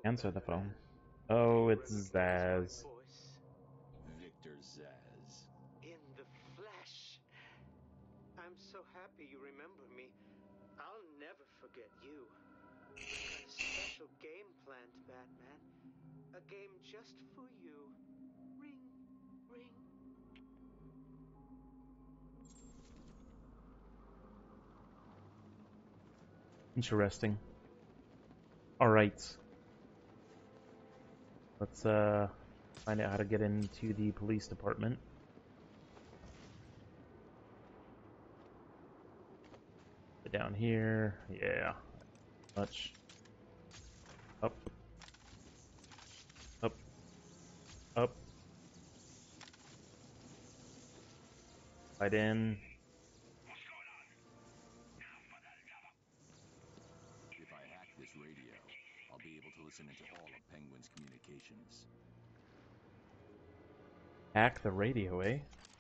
Answer the phone. Oh, it's Zaz. Voice Victor Zaz. in the flesh. I'm so happy you remember me. I'll never forget you. I've got a special game planned, Batman. A game just for you. Ring, ring. Interesting. Alright. Let's uh find out how to get into the police department. Down here. Yeah. Much. Up. Up. Up. Right in. If I hack this radio, I'll be able to listen into all of Penguin's communications. Hack the radio, eh?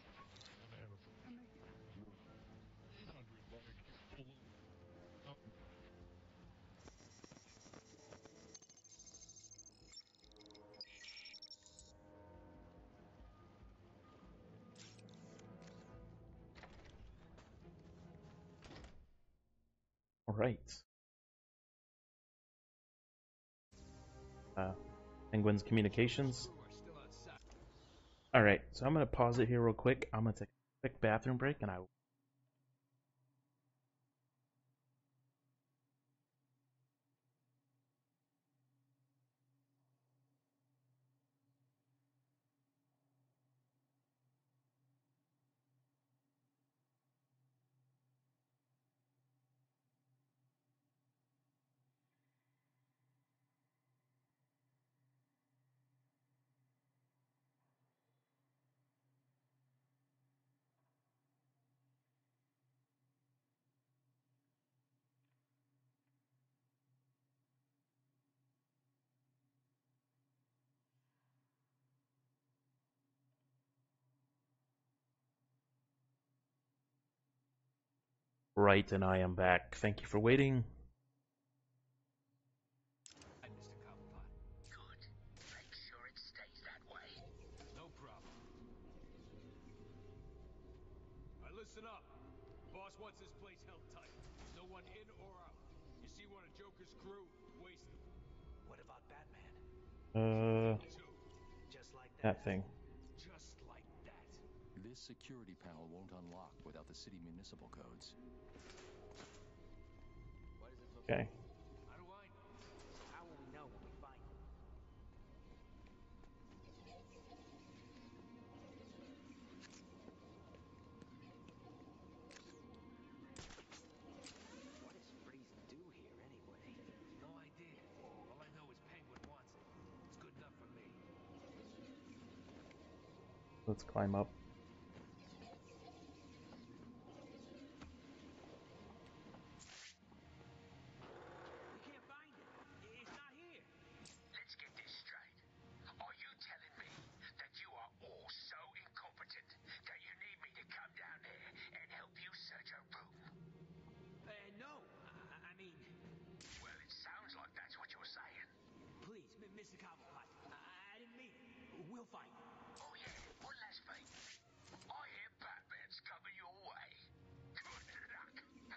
Alright. Uh, Penguin's communications. Alright, so I'm going to pause it here real quick. I'm going to take a quick bathroom break and I will. Right, and I am back. Thank you for waiting. Good. Make sure it stays that way. No problem. Alright, listen up. Boss wants this place held tight. No one in or out. You see one of Joker's crew, waste them. What about Batman? Uh, Two. Just like that. that thing. Just like that. This security panel won't unlock without the city municipal codes. Why does it look Okay. How do I know? So how will we know when we find him? What does Freeze do here anyway? No idea. All I know is Penguin wants it. It's good enough for me. Let's climb up. We can't find him. He's not here. Let's get this straight. Are you telling me that you are all so incompetent that you need me to come down there and help you search a room? Uh, no. I, I mean, Well, it sounds like that's what you're saying. please, M- Mister Cobblepot. I, I didn't mean it. We'll find him. Oh yeah, one last thing. I hear Batman's coming your way. Good luck.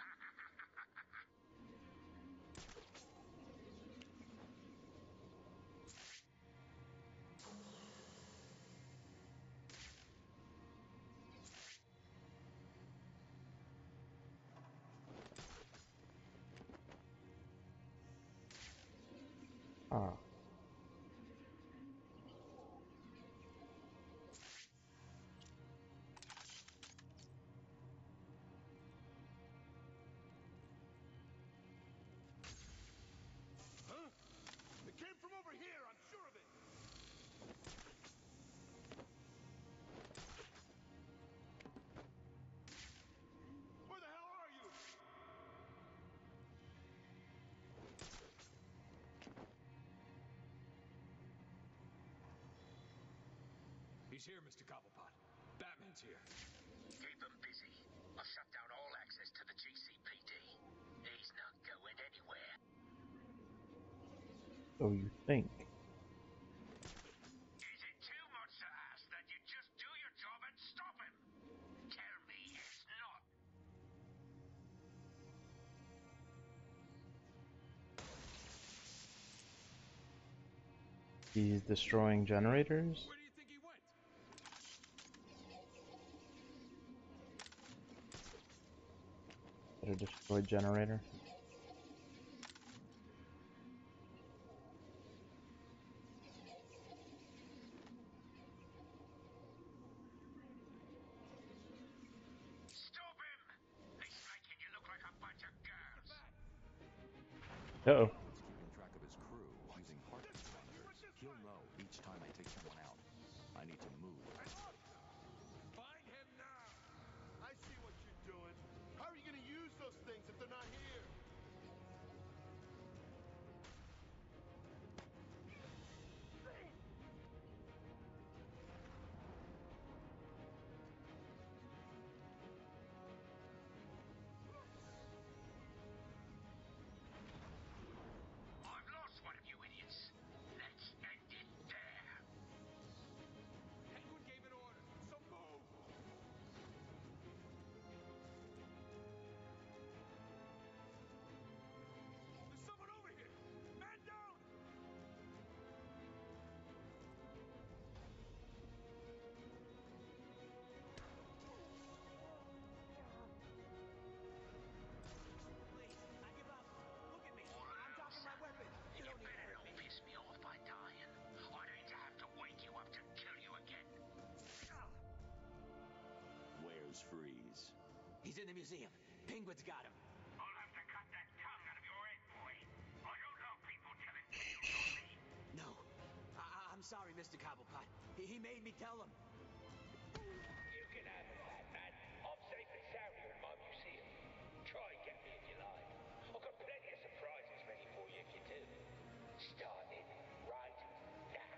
Ah. Huh? It came from over here, I'm sure of it. Where the hell are you? He's here, Mister Cobblepot. Batman's here. Keep him busy. I've shut down all access to the G C P D. He's not going anywhere. So you think. Is it too much to ask that you just do your job and stop him? Tell me it's not. He's destroying generators? Where do you think he went? Better destroy generator. Stop him! He's making you look like a bunch of girls. Uh-oh. He's keeping track of his crew using heartbeat monitors. He'll know each time I take someone out. I need to move. Find him now! I see what you're doing. How are you gonna use those things if they're not here? I've lost one of you idiots. Let's end it there. Penguin gave an order, so move! There's someone over here! Man down! Please, I give up. Look at me. I'm docking my weapon. You don't need to Better hurt not me. piss me off by dying. I'd hate to have to wake you up to kill you again. Where's Freeze? He's in the museum. Penguin's got him. I'll have to cut that tongue out of your head, boy. I don't like people telling tales on me. No. I- I- I'm sorry, Mister Cobblepot. He, he made me tell him. You can have it, Batman. I'm safe and sound here in my museum. Try and get me if you like. I've got plenty of surprises ready for you if you do. Starting right now.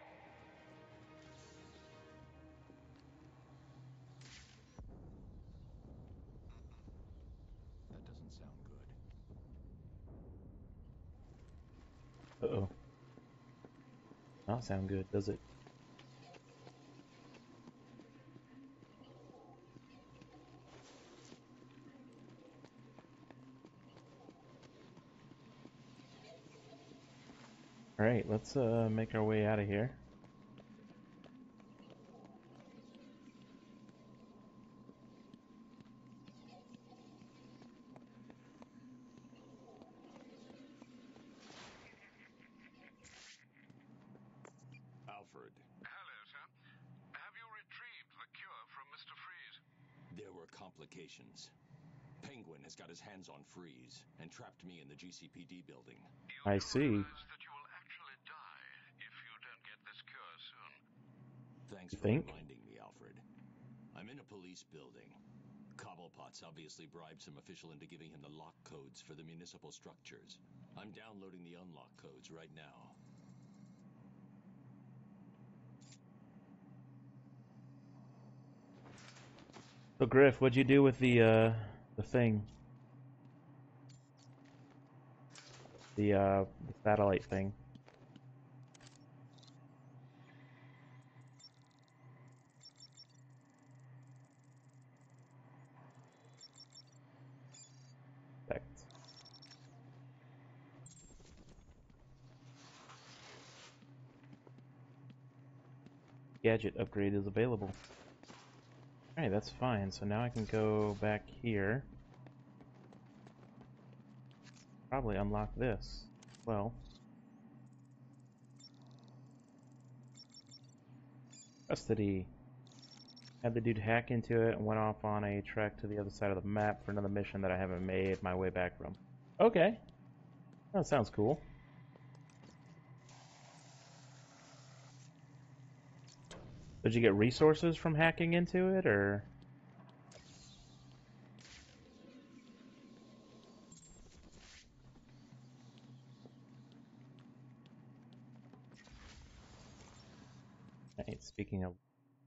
That doesn't sound good. Uh-oh. Not sound good, does it? Alright, let's uh, make our way out of here. Alfred, Hello, sir. Have you retrieved the cure from Mister Freeze? there were complications. Penguin has got his hands on Freeze and trapped me in the G C P D building. You I do see. realize that you will actually die if you don't get this cure soon. Thanks You for think? reminding me, Alfred. I'm in a police building. Cobblepot's obviously bribed some official into giving him the lock codes for the municipal structures. I'm downloading the unlock codes right now. So Griff, what'd you do with the uh the thing? The uh the satellite thing. Perfect. Gadget upgrade is available. Alright, that's fine. So now I can go back here. Probably unlock this. Well. Custody. Had the dude hack into it and went off on a trek to the other side of the map for another mission that I haven't made my way back from. Okay. That sounds cool. Did you get resources from hacking into it, or...? Hey, speaking of...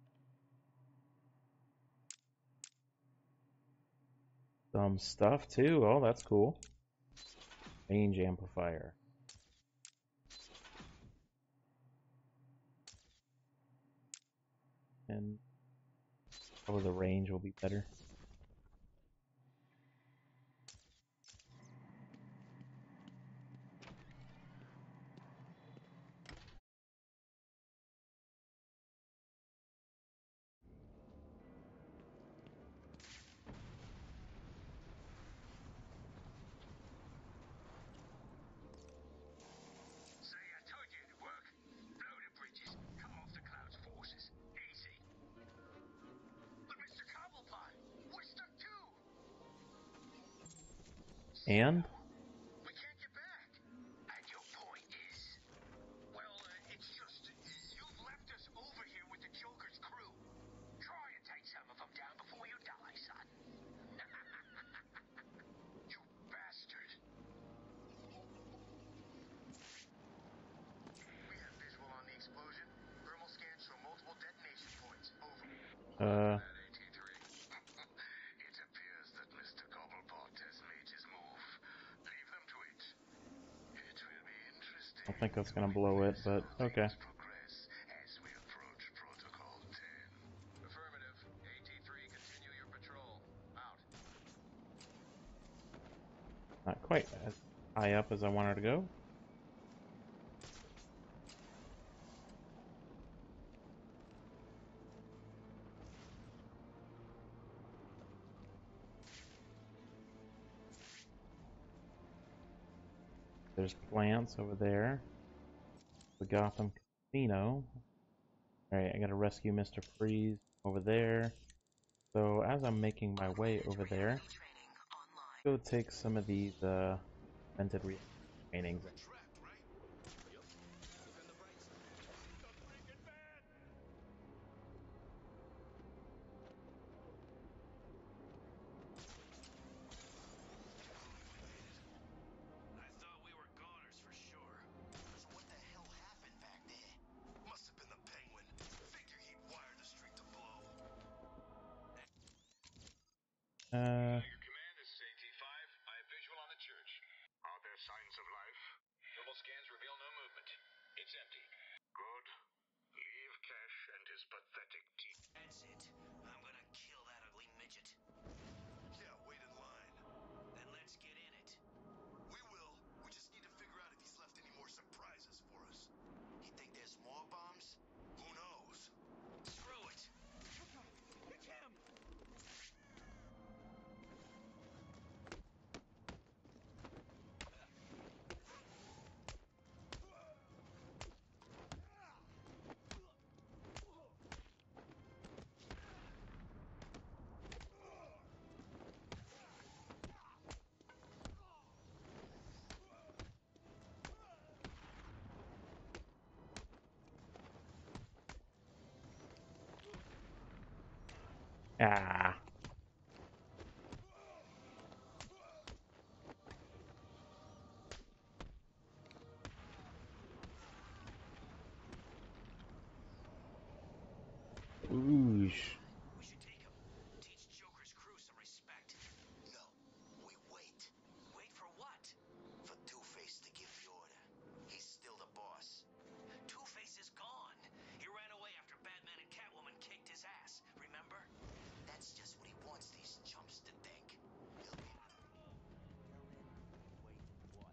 some stuff, too. Oh, that's cool. Range amplifier. and probably the range will be better. And? We can't get back. And your point is? Well, uh, it's just, you've left us over here with the Joker's crew. Try and take some of them down before you die, son. You bastard. We have visual on the explosion. Thermal scans show multiple detonation points. Over. Uh... It appears that Mister Cobblepot has made his move. Leave them to it. It will be interesting. I think that's gonna blow it, but okay. Progress as we approach Protocol ten. Affirmative. A T three, continue your patrol. Out. Not quite as high up as I wanted to go. There's plants over there. The Gotham Casino. Alright, I gotta rescue Mister Freeze over there. So as I'm making my way over there, go take some of these uh, vented re trainings. Uh, Your command, this is A T five. I have visual on the church. Are there signs of life? Thermal scans reveal no movement. It's empty. Good. Leave Cash and his pathetic team. That's it. I'm gonna kill that ugly midget. Yeah, wait in line. Then let's get in it. We will. We just need to figure out if he's left any more surprises for us. You think there's more bombs? Who knows? Screw it. It's him! ah. Oosh. We should take him. Teach Joker's crew some respect. No. We wait. Wait for what? For Two-Face to give the order. He's still the boss. Two-Face is gone. He ran away after Batman and Catwoman kicked his ass. Remember? That's just what he wants these chumps to think. He'll be... Go in, wait, watch.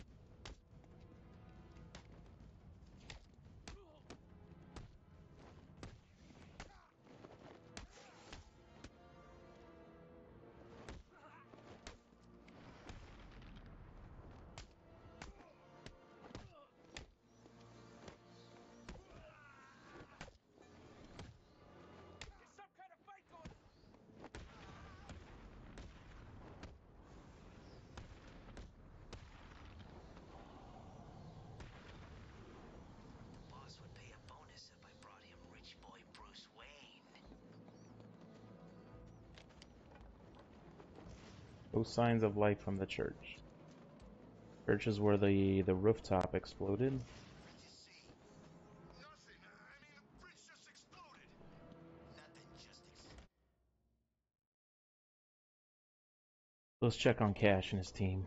There's some kind of fight going on! Boss would pay a bonus if I brought him rich boy Bruce Wayne. No signs of life from the church. Church is where the, the rooftop exploded. What'd you see? Nothing. I mean, the bridge just exploded. Nothing just exploded. Let's check on Cash and his team.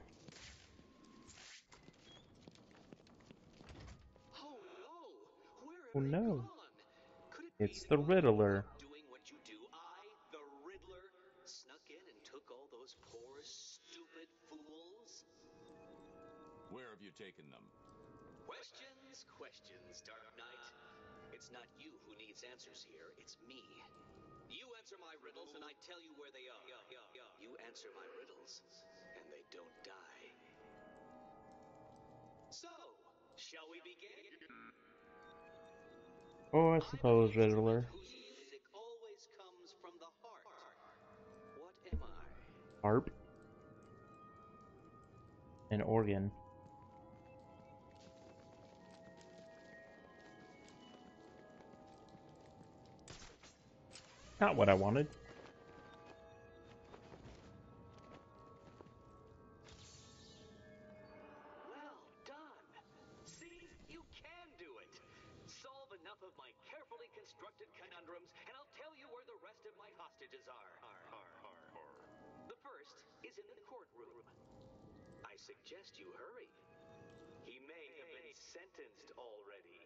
Oh no! Where Oh have they no. gone? Could it It's the Riddler. Doing what you do, I, the Riddler, snuck in and took all those poor, stupid fools. Where have you taken them? Questions, questions, Dark Knight. It's not you who needs answers here, it's me. You answer my riddles and I tell you where they are. You answer my riddles and they don't die. So, shall we begin? Oh, I suppose, Riddler. Whose music always comes from the heart. What am I? Harp. An organ. Not what I wanted. Well done. See, you can do it. Solve enough of my carefully constructed conundrums, and I'll tell you where the rest of my hostages are. The first is in the courtroom. I suggest you hurry. He may have been sentenced already.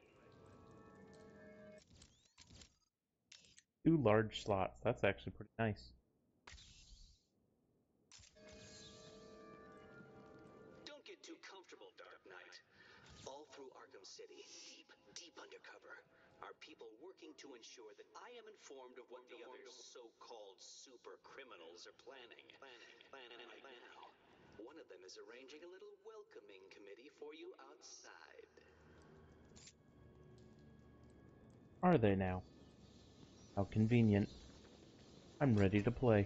Two large slots. That's actually pretty nice. Don't get too comfortable, Dark Knight. All through Arkham City, deep, deep undercover, are people working to ensure that I am informed of what the other so-called super criminals are planning. Planning, planning right now. One of them is arranging a little welcoming committee for you outside. Are they now? How convenient. I'm ready to play.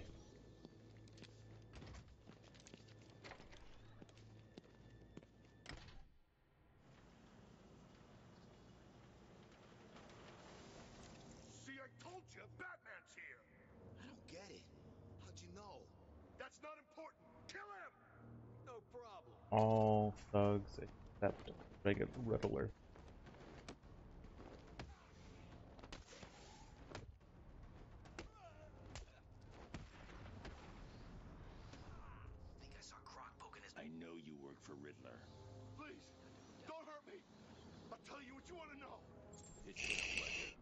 See, I told you, Batman's here! I don't get it. How'd you know? That's not important! Kill him! No problem. All thugs except regular Riddler. I think I saw Croc poking his... I know you work for Riddler. Please, don't hurt me! I'll tell you what you want to know! It's your pleasure.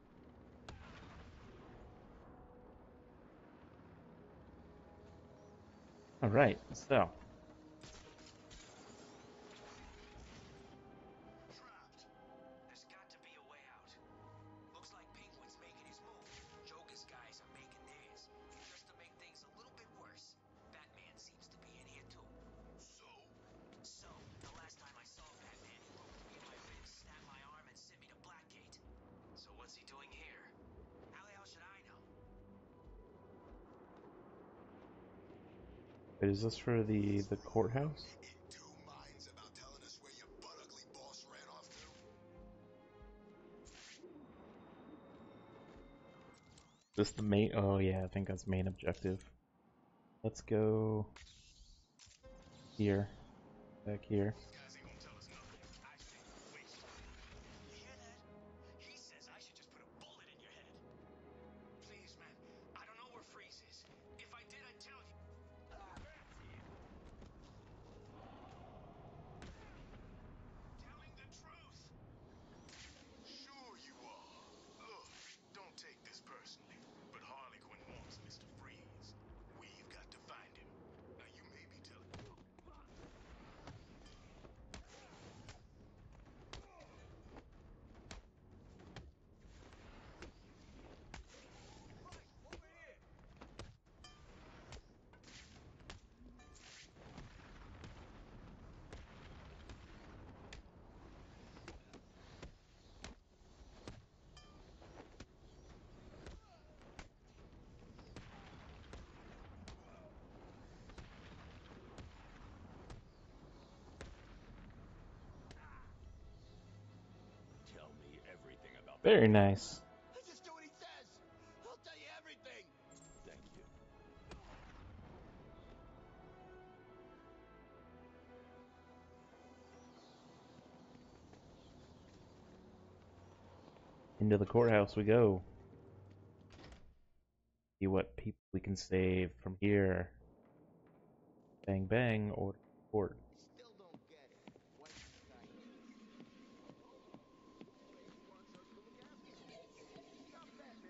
Alright, so. Trapped. There's got to be a way out. Looks like Penguin's making his move. Joker's guys are making theirs. Just to make things a little bit worse, Batman seems to be in here too. So? So, the last time I saw Batman, he broke three of my ribs, snapped my arm, and sent me to Blackgate. So what's he doing here? How the hell should I know? Is this for the, the courthouse? In two minds about telling us where your butt-ugly boss ran off to? Is this the main? Oh yeah, I think that's main objective. Let's go here. Back here. These guys ain't gonna tell us nothing. I think we're wasting. You hear that? He says I should just put a bullet in your head. Please, man. I don't know where Freeze is. If I did, I'd tell you. Telling the truth. Sure you are. Look, don't take this personally, but Harley Quinn wants Mister Freeze. We've got to find him. Now you may be telling... Tell me everything about Very nice. Just do what he says. I'll tell you everything. Thank you. Into the courthouse we go. See what people we can save from here. Bang bang or court. Still don't get it. Why does this guy need us? He wants us to look after him. He got bad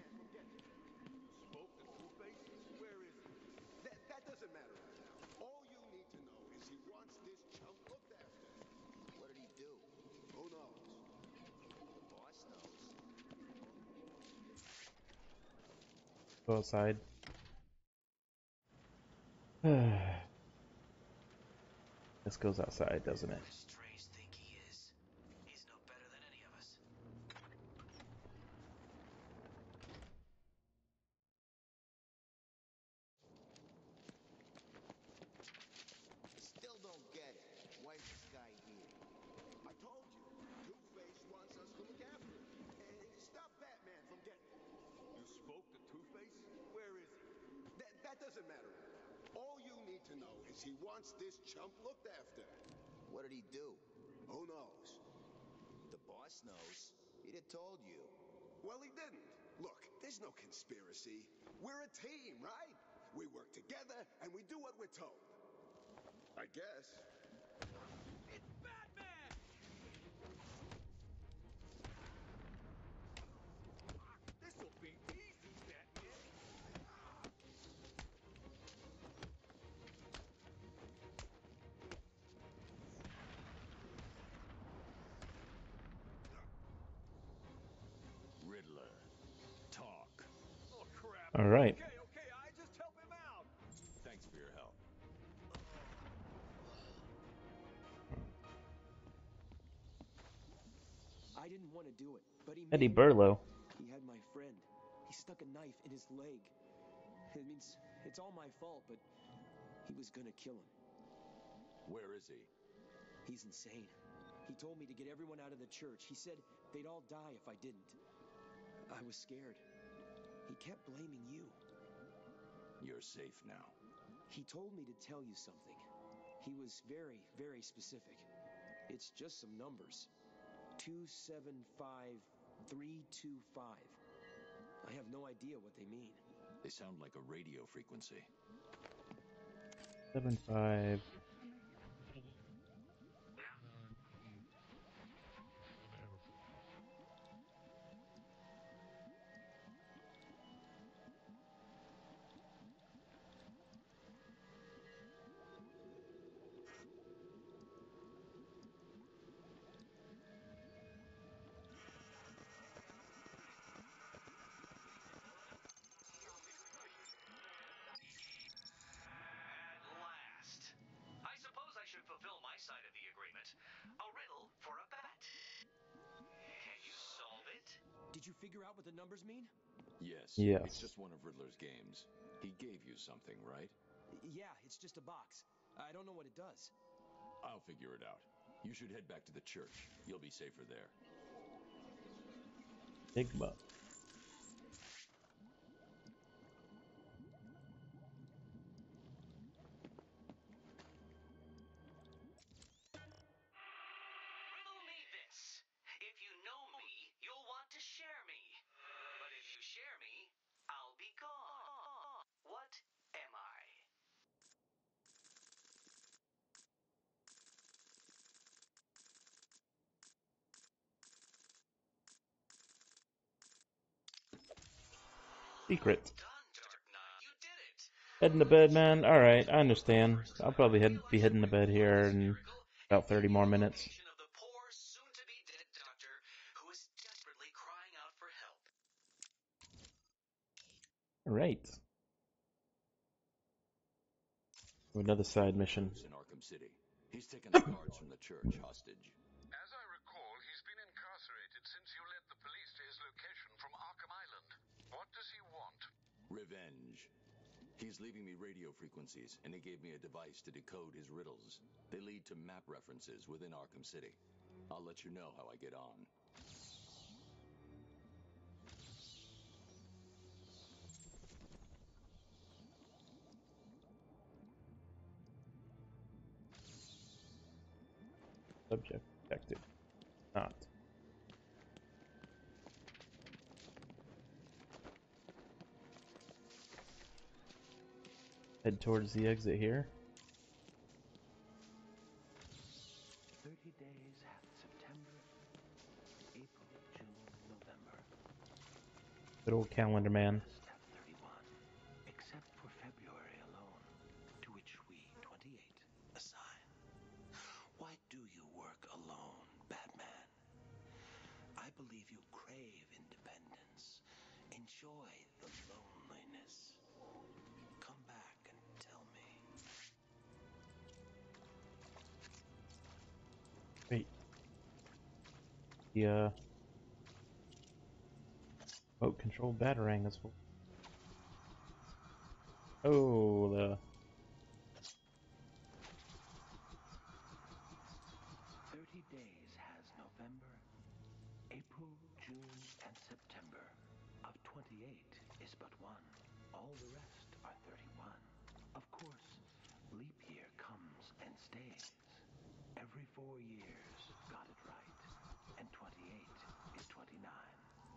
Go outside. This goes outside, doesn't it? Who does Strange think he is? He's no better than any of us. Still don't get it. Why is this guy here? I told you, Two-Face wants us to look after him. Hey, stop Batman from getting... You spoke to Two-Face? Where is he? That, that doesn't matter. All you need to know is he wants this chump looked after. What did he do? Who knows? The boss knows. He'd have told you. Well, he didn't. Look, there's no conspiracy. We're a team, right? We work together and we do what we're told. I guess. It's Batman! This'll be easy, Batman. Riddler, talk. Oh, crap. All right. Okay, okay, I just help him out. Thanks for your help. I didn't want to do it, but he Eddie made me. Burlow. He had my friend. He stuck a knife in his leg. It means it's all my fault, but he was gonna kill him. Where is he? He's insane. He told me to get everyone out of the church. He said they'd all die if I didn't. I was scared. He kept blaming you. You're safe now. He told me to tell you something. He was very, very specific. It's just some numbers. two seven five three two five. I have no idea what they mean. They sound like a radio frequency. Seven five. At last. I suppose I should fulfill my side of the agreement. A riddle for a bat. Can you solve it? Did you figure out what the numbers mean? Yes. Yes. It's just one of Riddler's games. He gave you something, right? Yeah, it's just a box. I don't know what it does. I'll figure it out. You should head back to the church. You'll be safer there. Enigma. Riddle me this. If you know me, you'll want to share me. But if you share me, I'll be gone. What am I? Secret. Done, Dark Knight. You did it. Heading to bed, man. All right, I understand. I'll probably head be heading to bed here in about thirty more minutes. Of the poor, soon-to-be dead doctor who is desperately crying out for help. All right. Another side mission. In Arkham City. He's taken the guards from the church hostage. As I recall, he's been incarcerated since you led the police to his location from Arkham Island. What does he want? Revenge. He's leaving me radio frequencies, and he gave me a device to decode his riddles. They lead to map references within Arkham City. I'll let you know how I get on. Subject detected. Not. Head towards the exit here. thirty days hath September, April, June, November. Good old calendar man. August hath thirty-one, except for February alone, to which we twenty-eight assign. Why do you work alone, Batman? I believe you crave independence. Enjoy the loneliness. The uh, remote control batarang is full. Oh, the Thirty days has November, April, June, and September. Of twenty-eight is but one. All the rest are thirty-one. Of course, leap year comes and stays. Every four years, got it right. And twenty-eight is twenty-nine.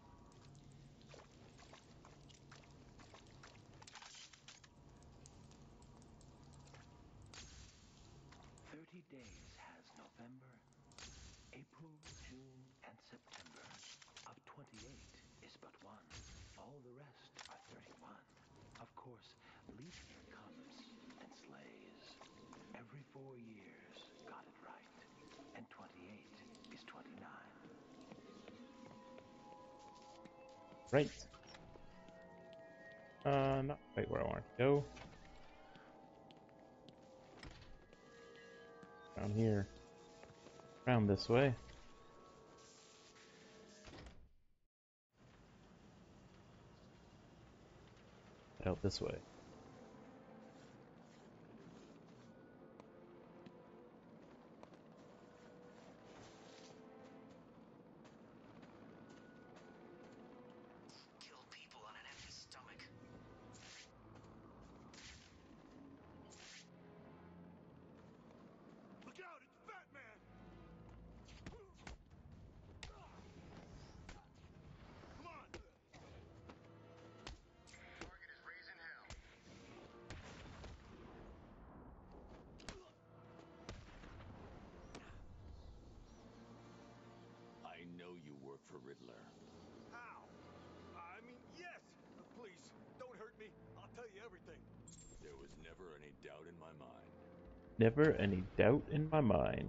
Thirty days has November, April, June, and September. Of twenty-eight is but one. All the rest are thirty-one. Of course, leap year comes and slays. Every four years, got it right. And twenty-eight is twenty-nine. right. Uh, not quite where I wanted to go. Down here. Around this way. Head out this way. Kill people on an empty stomach. Look out, it's Batman! Come on! Target is raising hell. I know you work for Riddler. How? I mean, yes! Please, don't hurt me. I'll tell you everything. There was never any doubt in my mind. Never any doubt in my mind.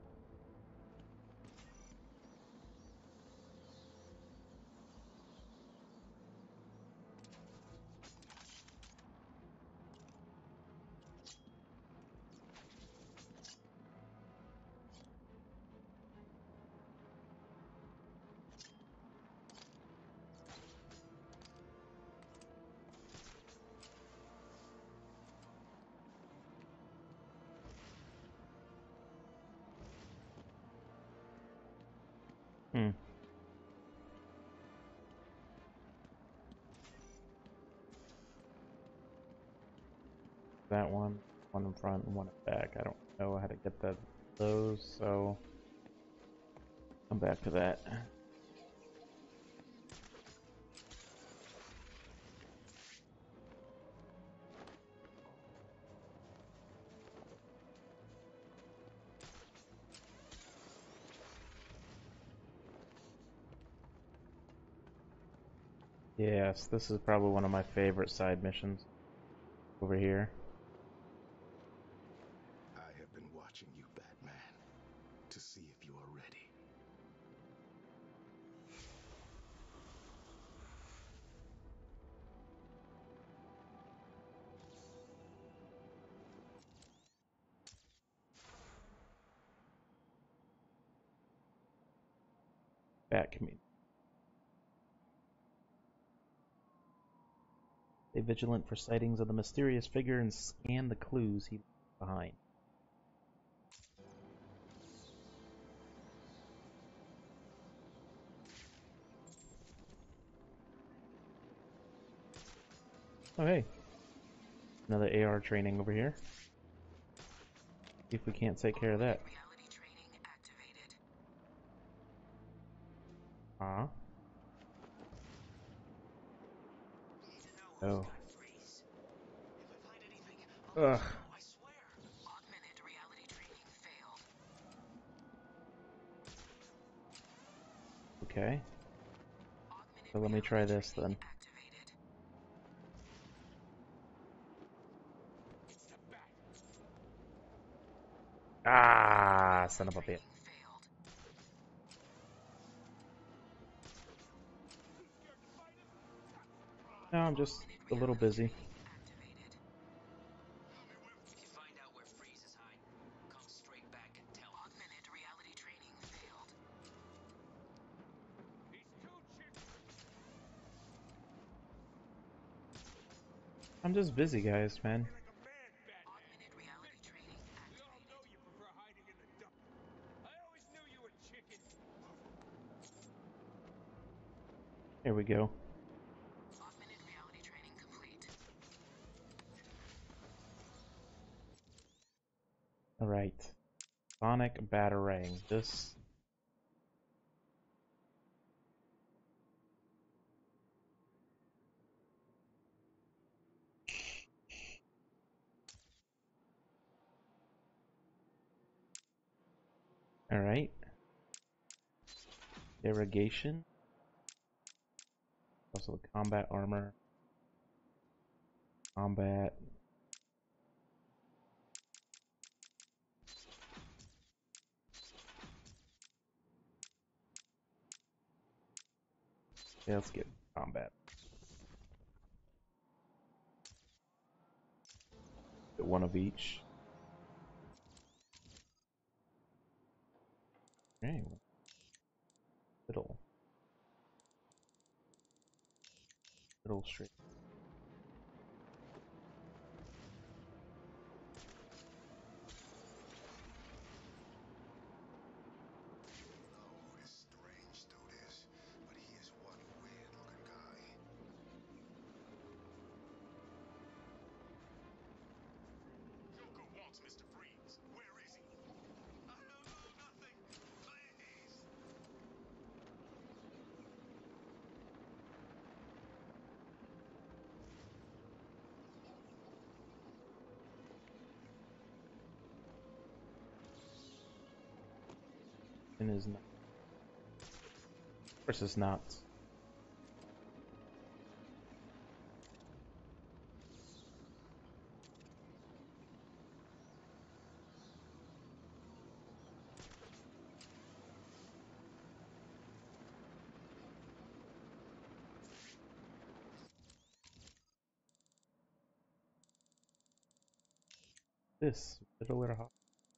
Hmm. That one, one in front and one in back. I don't know how to get that those, so come back to that. Yes, this is probably one of my favorite side missions over here. I have been watching you, Batman, to see if you are ready. Bat community. Stay vigilant for sightings of the mysterious figure and scan the clues he left behind. Oh hey, another A R training over here. See if we can't take care of that. Reality training activated. Ah. Need to know who's Oh. got freeze. If I find anything, I'll let Ugh. you know, I swear. Augmented reality training failed. Okay. Augmented So let me try this then. activated. It's the Bat. Ah, son of a bitch. Failed. Too scared to fight him? That's a surprise. No, I'm just a little busy. Activated. If you find out where Freeze is hiding, come straight back and tell me. Augmented reality training failed. I'm just busy, guys, man. Augmented reality training activated. We all know you prefer hiding in the dark. I always knew you were chicken. Here we go. Augmented reality training complete. All right. Sonic Batarang. This. All right. Irrigation. Also the combat armor. Combat. Yeah, let's get combat. Get one of each. Okay. Riddle. Riddle straight. Know who this strange dude is, but he is one weird-looking guy. Joker wants Mister Freeze. Where is he? I don't know nothing. Please. And is not. Of course, it's not. This Riddler Hop.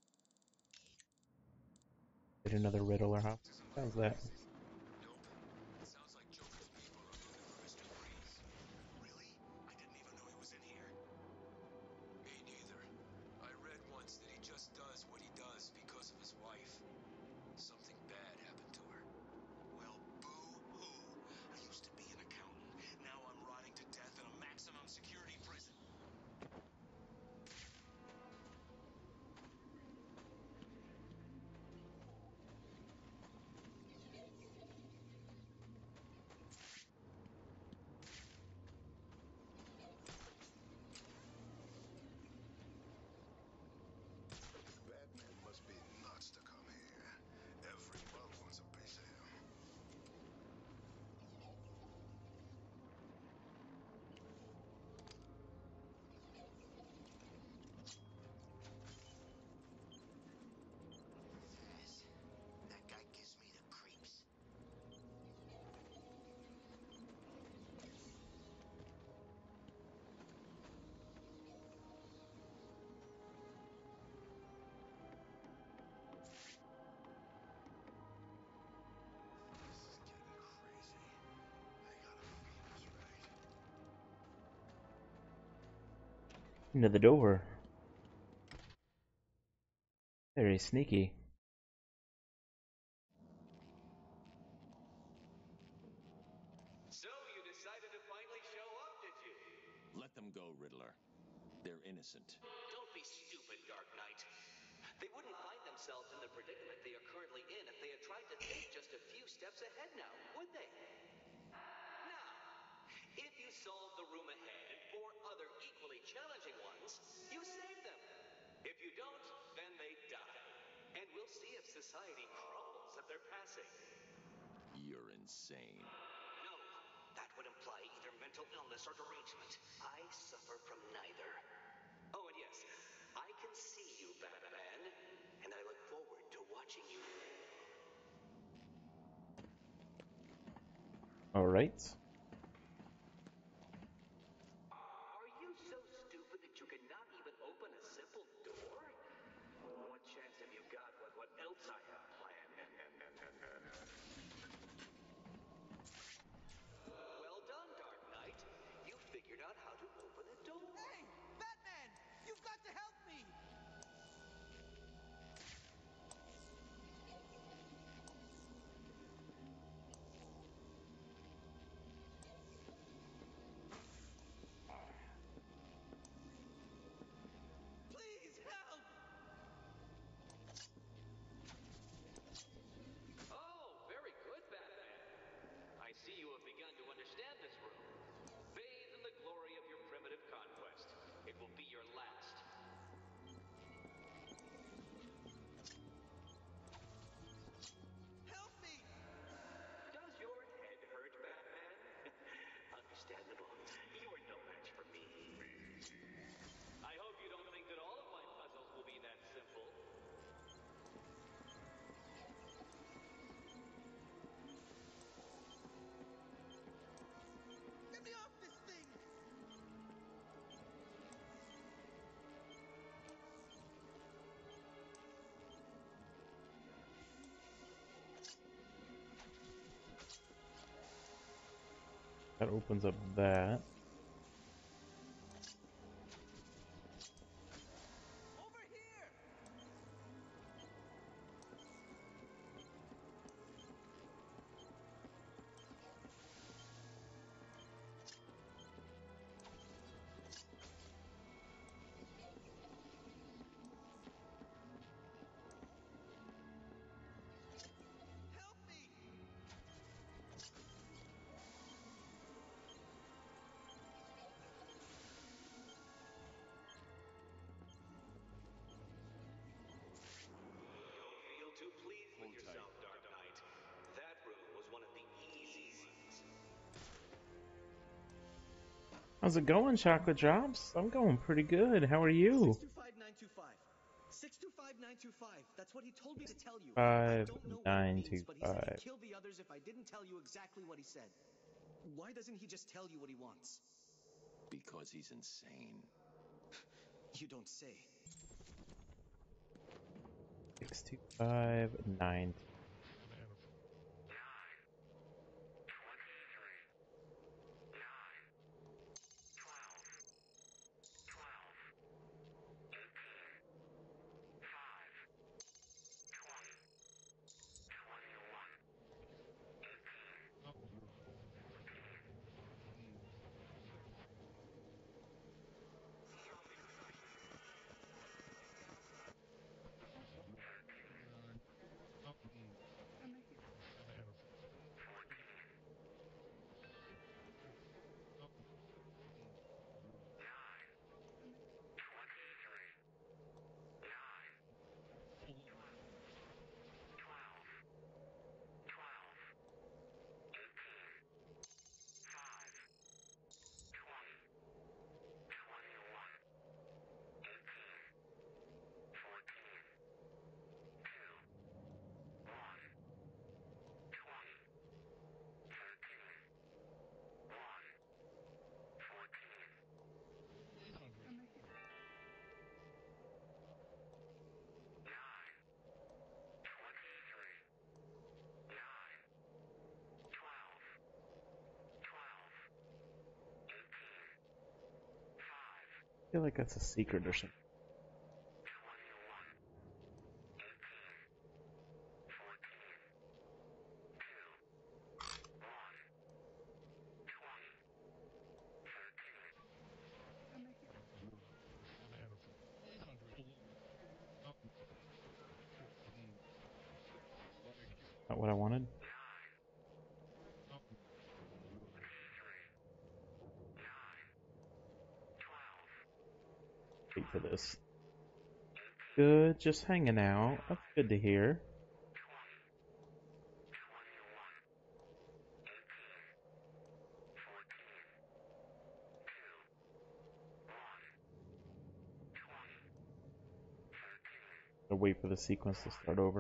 Get another Riddler Hop. How's that? Nope. It sounds like Joker's people are looking for Mister Freeze. Really? I didn't even know he was in here. Me neither. I read once that he just does what he does because of his wife. Something bad happened to her. Well, boo-hoo. I used to be an accountant. Now I'm rotting to death in a maximum security prison. Batman must be nuts to come here. Every bum wants a piece of him. That guy gives me the creeps. This is getting crazy. They got him beat us, right? Into the door. Very sneaky. So you decided to finally show up, did you? Let them go, Riddler. They're innocent. Don't be stupid, Dark Knight. They wouldn't find themselves in the predicament they are currently in if they had tried to think just a few steps ahead now, would they? Now, if you solve the room ahead and four other equally challenging ones, you save them. If you don't, then they die. And we'll see if society crumbles at their passing. You're insane. No, that would imply either mental illness or derangement. I suffer from neither. Oh, and yes, I can see you, Batman, and I look forward to watching you fail. All right. Are you so stupid that you cannot even open a simple door? What chance have you got with what else I have planned? Well done, Dark Knight. You figured out how to open a door. That opens up that. Don't feel too pleased with yourself, Dark Knight. That room was one of the easy ones. How's it going, Chocolate Drops? I'm going pretty good. How are you? six two five nine two five. six two five nine two five. That's what he told me to tell you. I Five don't know what it nine means, two but he said five. he'd kill the others if I didn't tell you exactly what he said. Why doesn't he just tell you what he wants? Because he's insane. You don't say. Six two five nine. I feel like that's a secret or something. Not what I wanted. Wait for this. Good, just hanging out. That's good to hear. I'll wait for the sequence to start over.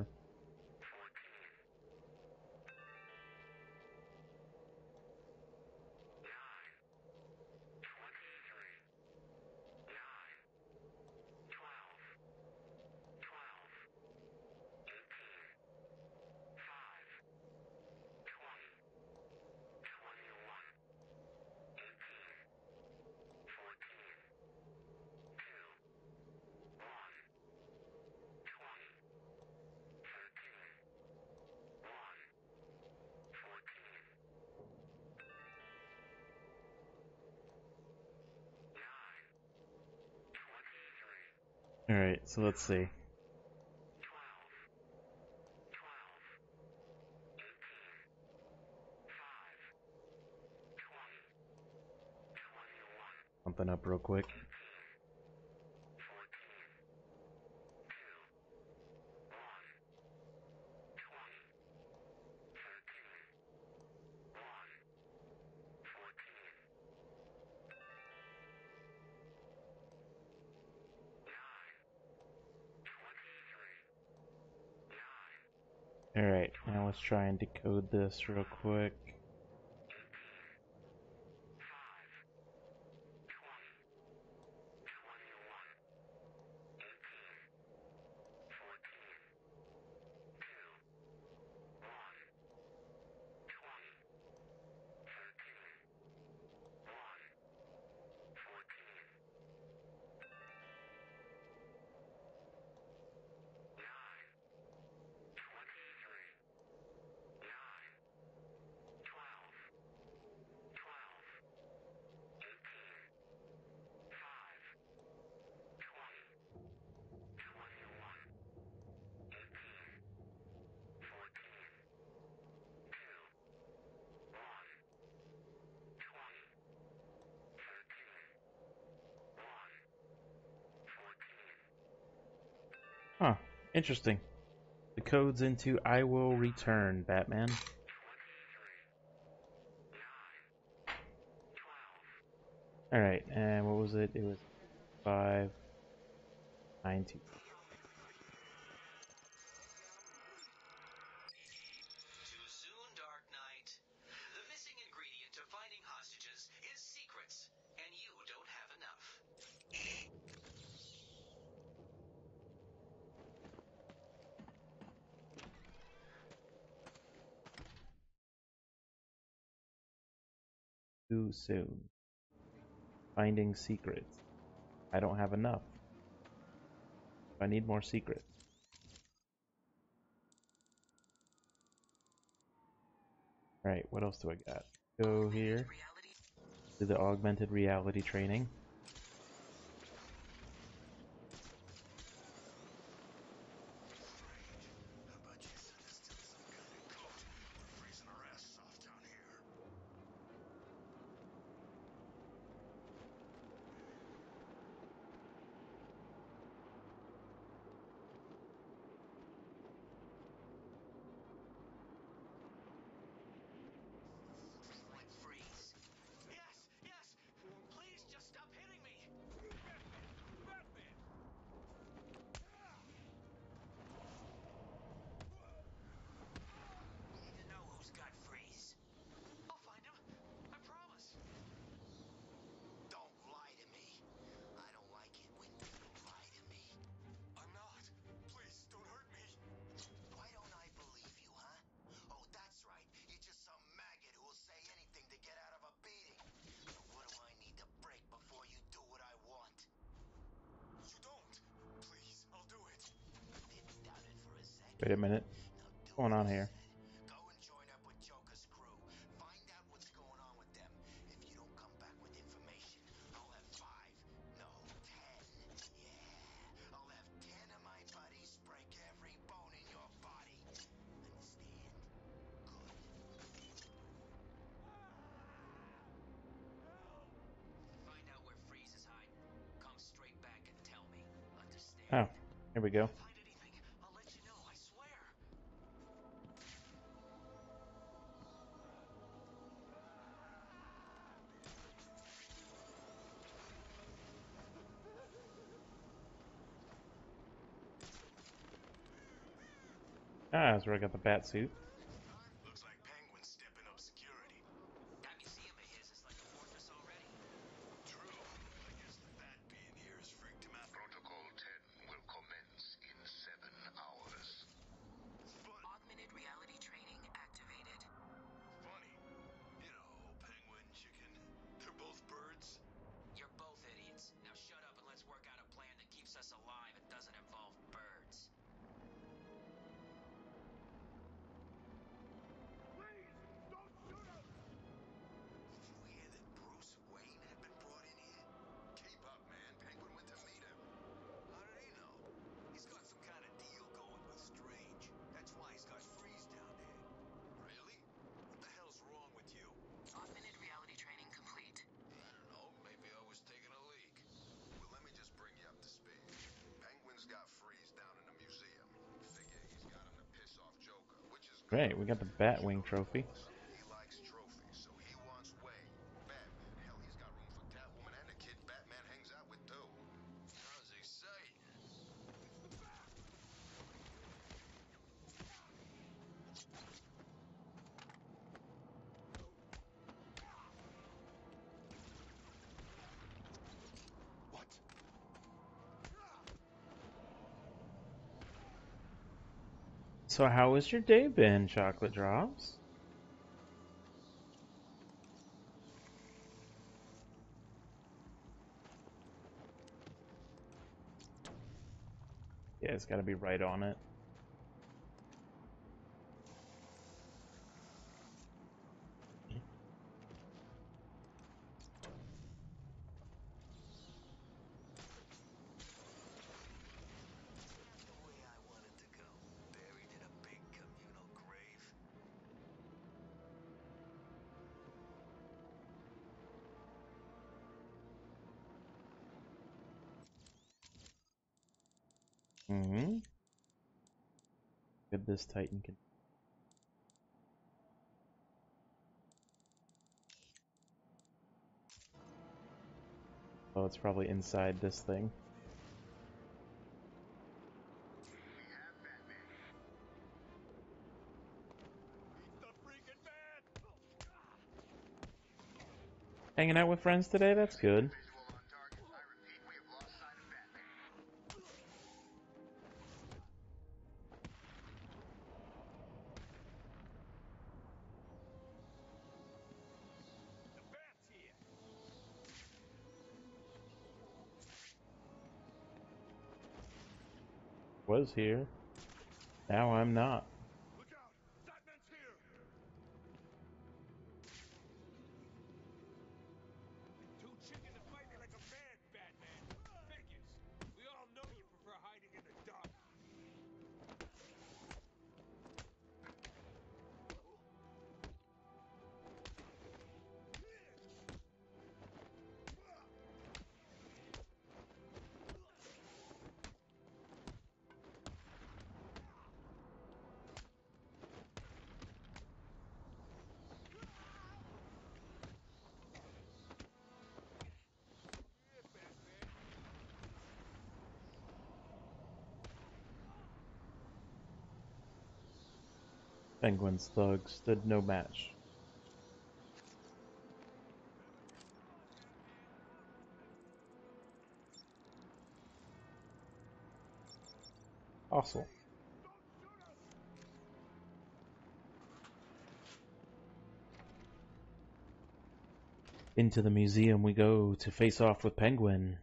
Alright, so let's see. Something up real quick. Alright, now let's try and decode this real quick. Interesting. The code's into I will return, Batman. Alright, and what was it? It was five nine two. Too soon, Dark Knight. The missing ingredient to finding hostages is secrets, and you don't have enough. Too soon. Finding secrets. I don't have enough. I need more secrets. Alright, what else do I got? Go here. Do the augmented reality training. Wait a minute. What's going on here? Oh, here we go. Ah, that's where I got the bat suit. Looks like Penguin's stepping up security. That museum of his is like a fortress already. True. I guess the bat being here has freaked him out. Protocol ten will commence in seven hours. Augmented reality training activated. Funny. You know, penguin, chicken. They're both birds. You're both idiots. Now shut up and let's work out a plan that keeps us alive and doesn't involve birds. Please, don't shoot him! Did you hear that Bruce Wayne had been brought in here? Keep up, man. Penguin went to meet him. How did he know? He's got some kind of deal going with Strange. That's why he's got Freeze down there. Really? What the hell's wrong with you? Augmented reality training complete. I don't know. Maybe I was taking a leak. Well, let me just bring you up to speed. Penguin's got Freeze down in the museum. Figure he's got him to piss off Joker, which is good. Great, we got the Batwing trophy. He likes trophies, so he wants Wayne, Batman. Hell, he's got room for Catwoman and the kid Batman hangs out with too. Sounds exciting. What? So how was your day been, Chocolate Drops? Yeah, it's gotta be right on it. The way I wanted to go. Buried in a big communal grave. Mm-hmm. Could this Titan can? Oh, it's probably inside this thing. Hanging out with friends today? That's good. Was here. Now I'm not. Look out! Batman's here! Too chicken to fight me like a man, Batman. Figures. We all know you prefer hiding in the dark. Penguin's thug stood no match. Fossil. Into the museum we go to face off with Penguin.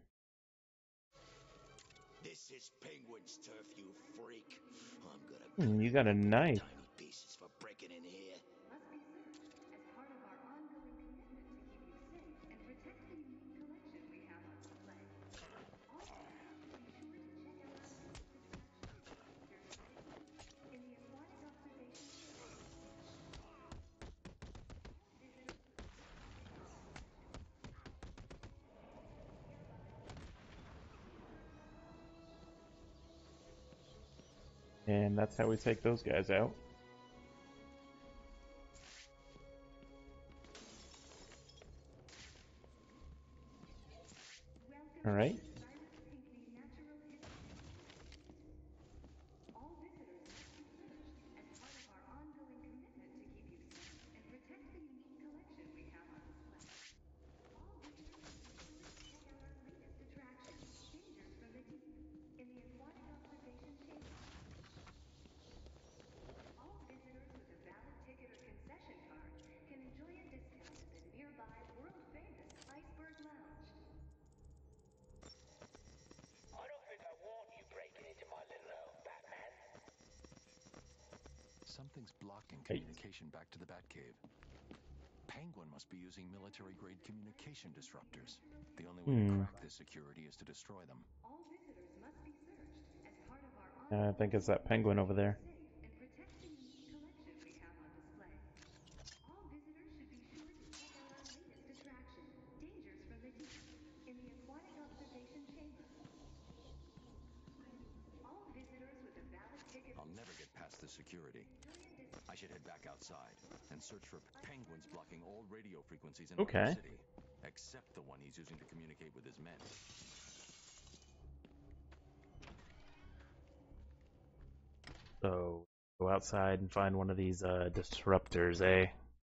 This is Penguin's turf, you freak. I'm gonna Hmm, you got a knife. tiny pieces for breaking in here. Must be searched as part of our ongoing commitment to keep you safe and protect the unique collection we have on display. All visitors should be sure to check out our latest attraction, Dangers from the Deep, in the aquatic observation chamber. All visitors with a valid ticket to collection. And that's how we take those guys out. Alright. All visitors must be searched as part of our ongoing commitment to keep you safe and protect the unique collection we have on display. All visitors should be sure to check out our latest attraction, Dangers from the Deep, in the aquatic observation chamber. All visitors with a valid ticket or concession card can enjoy a discount at the nearby world-famous Iceberg Lounge. I don't think I want you breaking into my little home, Batman. Something's blocking Hey. communication back to the Batcave. Penguin must be using military-grade communication disruptors. The only way Hmm. to crack this security is to destroy them. All visitors must be searched as part of our Uh, I think it's that penguin over there. safe and protect the unique collection we have on display. All visitors should be sure to check out our latest attraction, Dangers from the Deep, in the aquatic observation chamber. All visitors with a valid ticket. I'll never get past the security. I should head back outside and search for penguins blocking all radio frequencies in Okay. Arkham City, except the one he's using to communicate with his men. So, go outside and find one of these uh, disruptors, eh?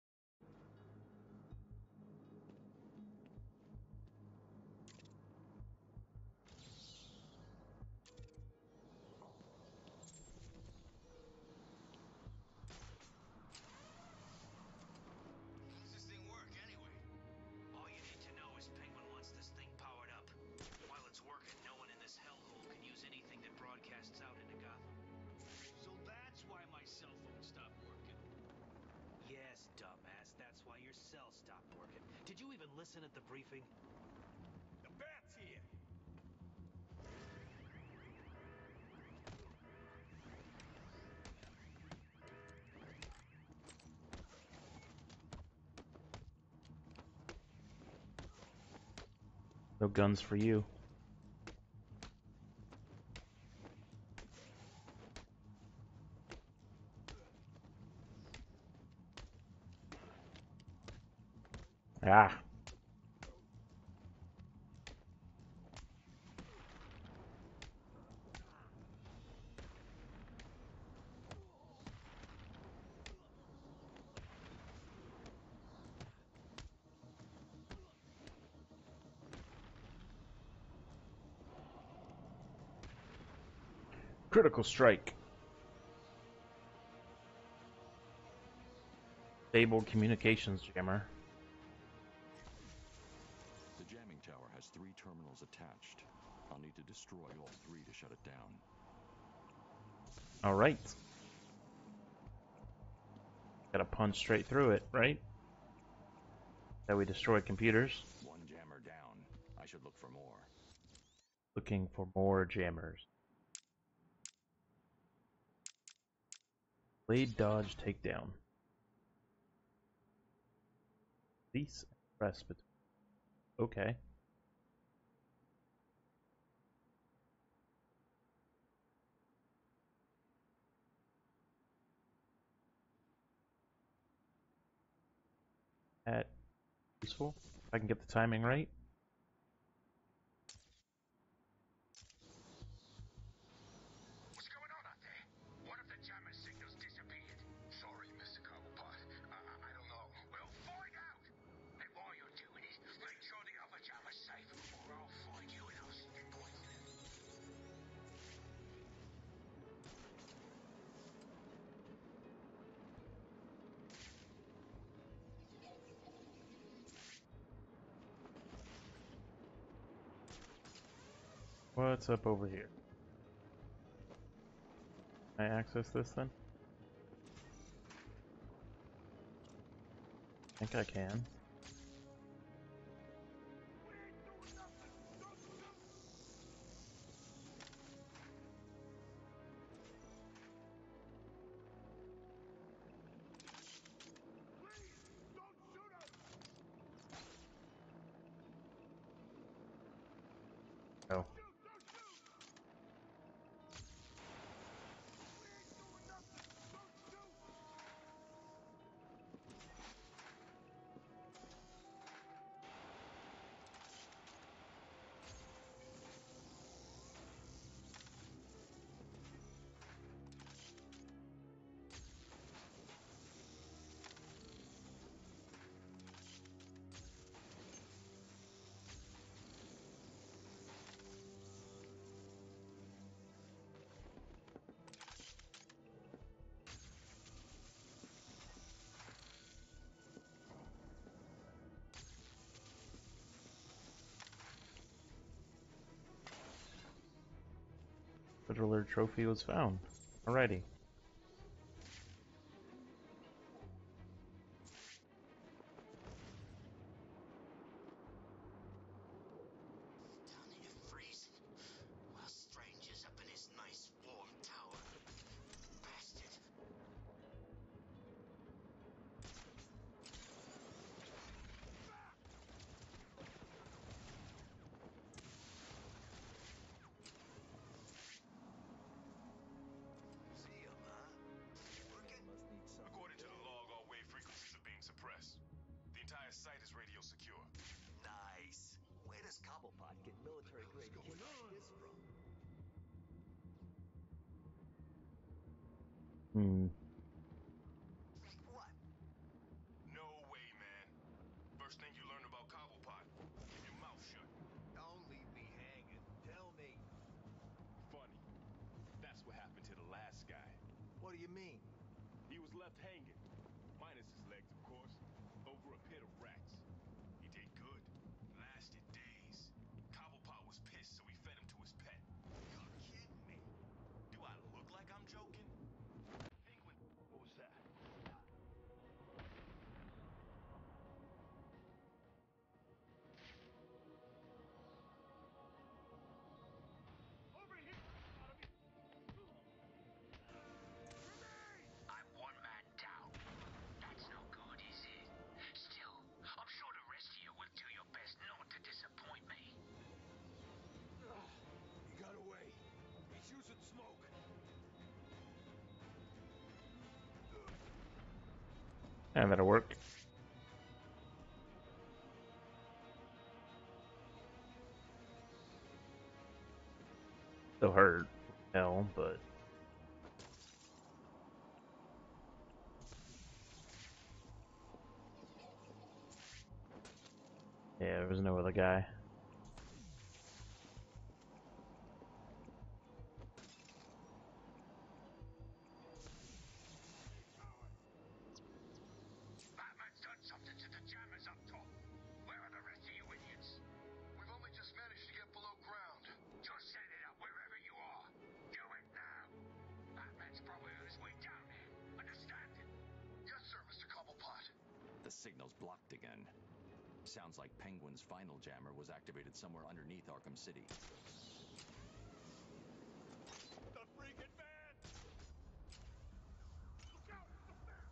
How does this thing work, anyway? All you need to know is Penguin wants this thing powered up. While it's working, no one in this hellhole can use anything that broadcasts out into Gotham. So that's why my cell phone stopped working. Yes, dumbass, that's why your cell stopped working. Did you even listen at the briefing? The Bat's here! No guns for you. Ah. Critical strike. Stable communications jammer. The jamming tower has three terminals attached. I'll need to destroy all three to shut it down. All right. Gotta punch straight through it, right? That we destroy computers. One jammer down. I should look for more. Looking for more jammers. Blade dodge takedown. Release and press between. Okay. That useful. If I can get the timing right. What's going on out there? One of the jammer signals disappeared. Sorry, Mister Cobblepot. I, I, I don't know. We'll find out. And while you're doing it, make sure the other jammer's safe, or I'll find you and I'll stick poison. What's up over here? Can I access this then? I think I can. Oh. Riddler trophy was found. Alrighty. Down here freezing, while Stranger's up in his nice warm tower. Bastard. See him, huh? Working? According to the log, all wave frequencies are being suppressed. The entire site is radio secure. Nice. Where does Cobblepot get military-grade kit like this from? Hmm. What? No way, man. First thing you learn about Cobblepot, keep your mouth shut. Don't leave me hanging. Tell me. Funny. That's what happened to the last guy. What do you mean? He was left hanging, minus his legs, of course, over a pit of rats. He did good. Lasted days. Cobblepot was pissed, so he fed him to his pet. You're kidding me. Do I look like I'm joking? Penguin, what was that? I'm one man down. That's no good, is it? Still, I'm sure the rest of you will do your best not to disappoint me. He got away. He's using smoke. And that'll work. hurt. Hell, but yeah, there was no other guy. Batman's done something to the jammers up top. Where are the rest of you idiots? We've only just managed to get below ground. Just set it up wherever you are. Do it now. Batman's probably on his way down there. Understand? Yes, sir, Mister Cobblepot. The signal's blocked again. Sounds like Penguin's final jammer was activated somewhere underneath Arkham City. The freaking man! Look out! The man!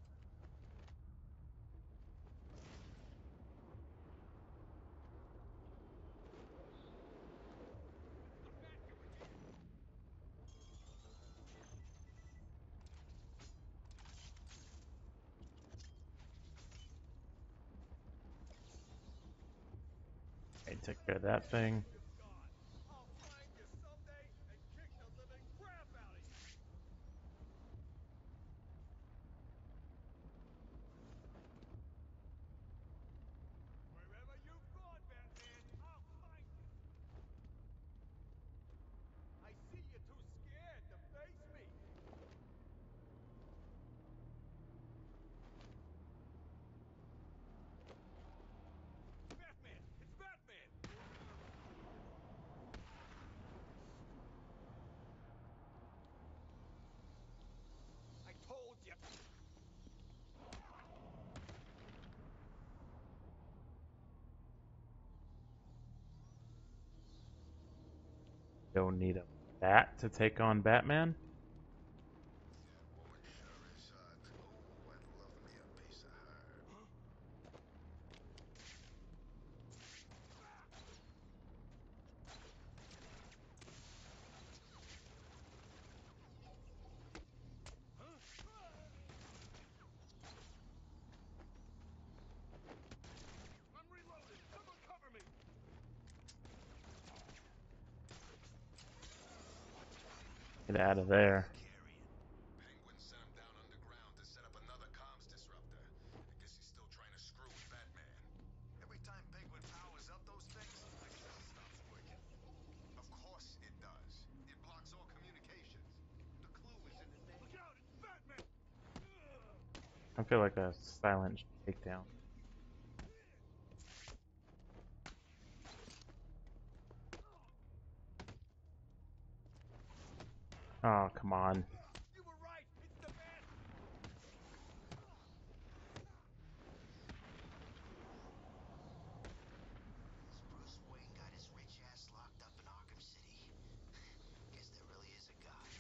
I took care of that thing. I'll find you someday and kick the living crap out of you! Wherever you've gone, Batman, I'll find you! I see you're too scared to face me! Batman! It's Batman! I told you! Don't need a bat to take on Batman. I'm reloading! Someone cover me! Get out of there. Penguin sent him down underground to set up another comms disruptor. I guess he's still trying to screw with Batman. Every time Penguin powers up those things, my cell stops working. Of course it does. It blocks all communications. The clue is in the name. Look out! It's Batman! I feel like a silent takedown. Oh, come on. You were right! It's the man! Bruce Wayne got his rich ass locked up in Arkham City. Guess there really is a God.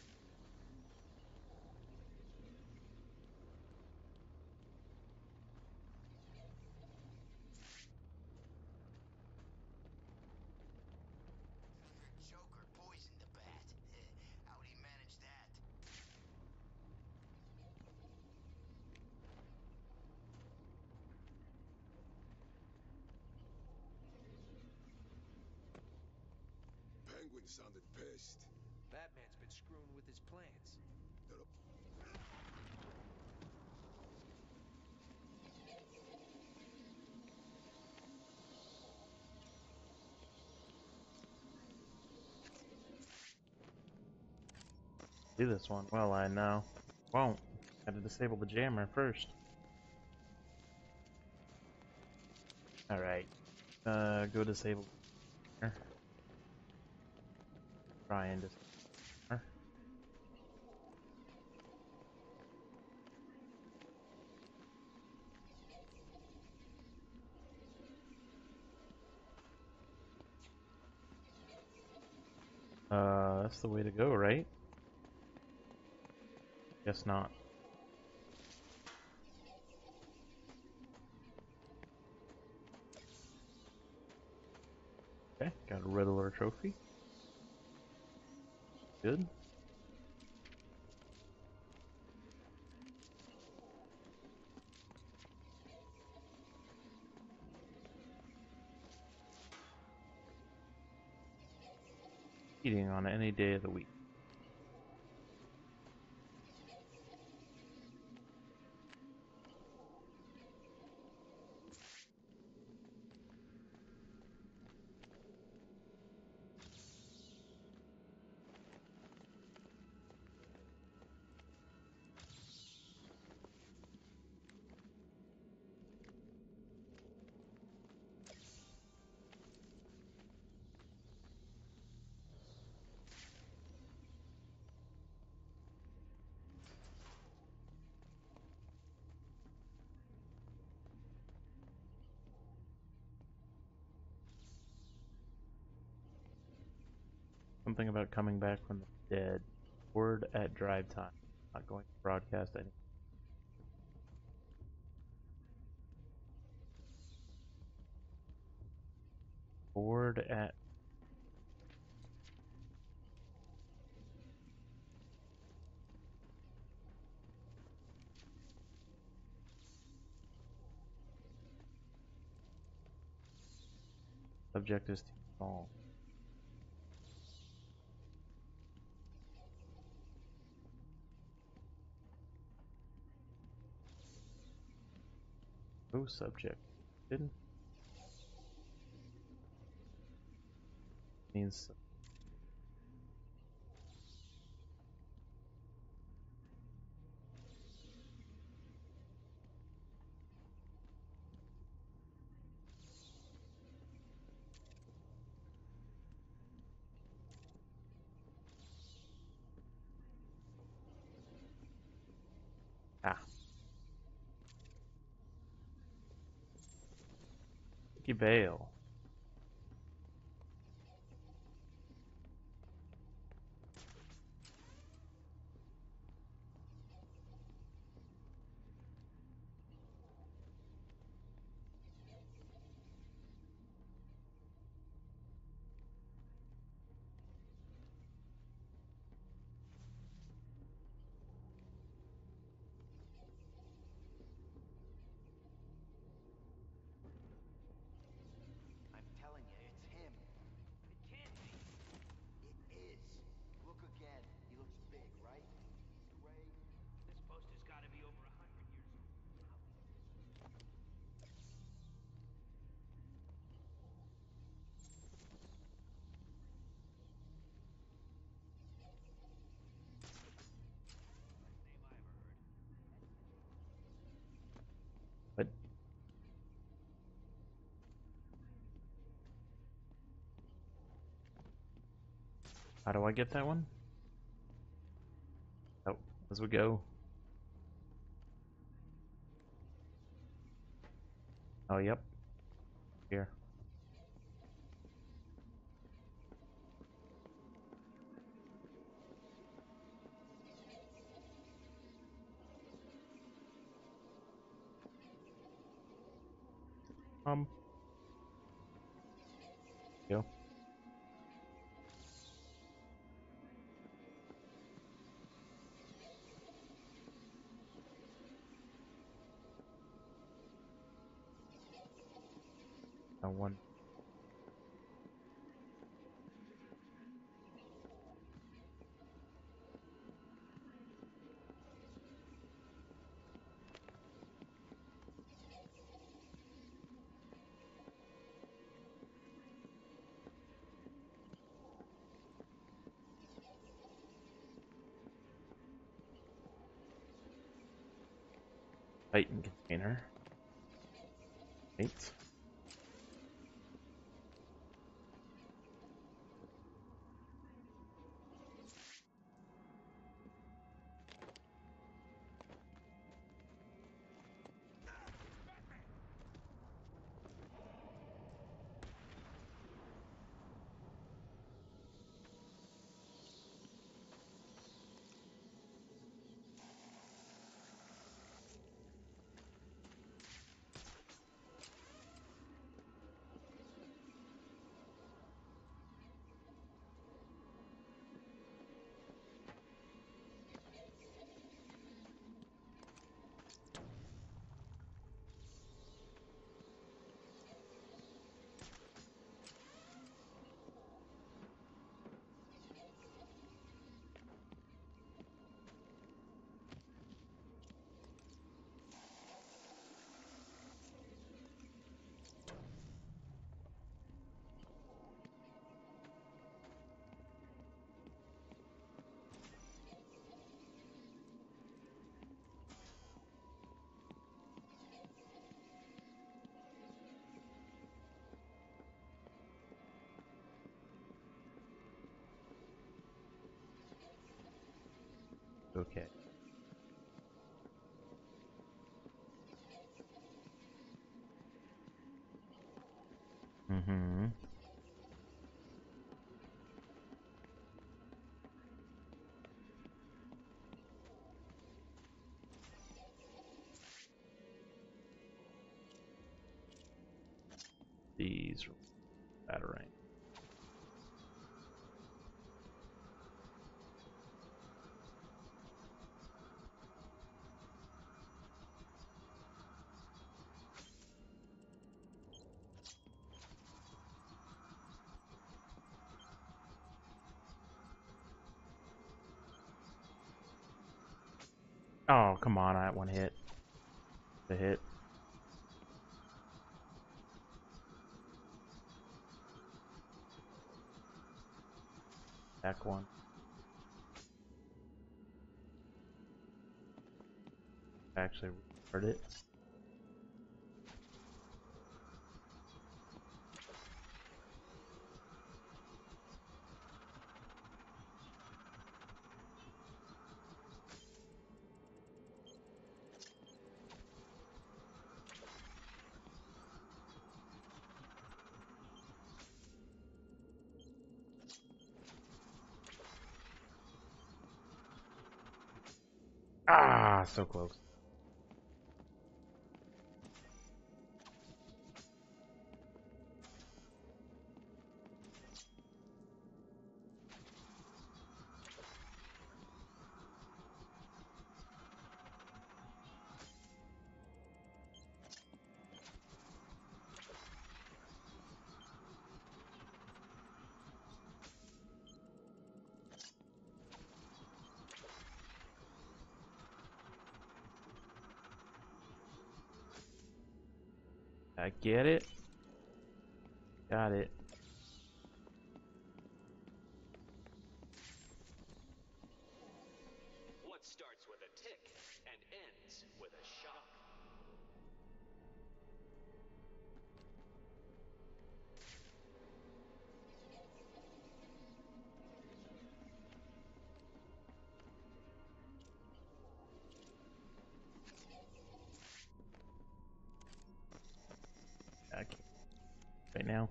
Joker poisoned the bat. How'd he manage that? Penguin sounded pissed. Batman's been screwing with his plans. Do this one. Well, I know. Won't. Gotta disable the jammer first. Alright. Uh, go disable. Try and disable. Uh, that's the way to go, right? Guess not. Okay, got a Riddler trophy. Good. eating on any day of the week. Something about coming back from the dead. Word at drive time. Not going to broadcast any. Word at. Subject is too small. No subject. Didn't means ah. Mickey Vale. I'm telling you, it's him. It can't be. It is. Look again. He looks big, right? Gray. This poster's gotta be over a hundred years old. But how do I get that one? Oh, as we go. Oh, yep. Here. Um. Go. No one. Titan container. Eight. Okay. Mm-hmm. These batarang. Oh, come on, I had one hit. The hit. Back one. Actually heard it. Ah, so close. I get it. Got it. What starts with a tick and ends with a shock? I can't right now.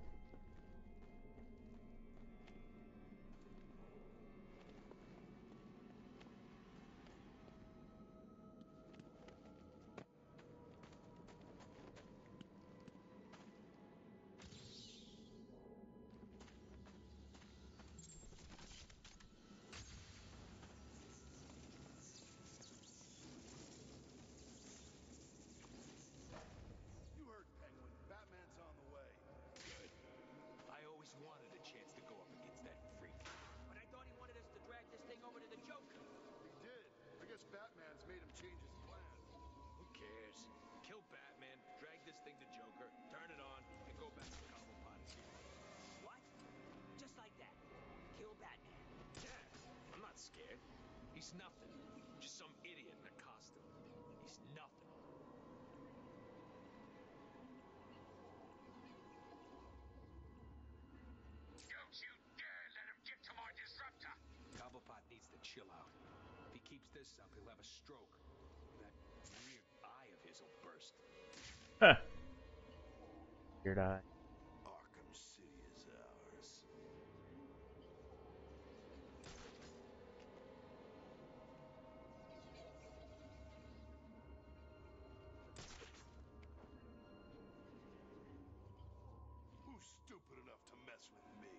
You heard Penguin. Batman's on the way. Good. I always wanted a chance to go up against that freak. But I thought he wanted us to drag this thing over to the Joker. He did. I guess Batman's made him change his plans. Who cares? Kill Batman, drag this thing to Joker, turn it on, and go back to Cobblepot as usual. What? Just like that? Kill Batman? Yeah, I'm not scared. He's nothing. Just some idiot in a costume. He's nothing. Don't you dare let him get to my disruptor! Cobblepot needs to chill out. If he keeps this up, he'll have a stroke. That weird eye of his will burst. Huh. Weird eye. Arkham City is ours. Who's stupid enough to mess with me?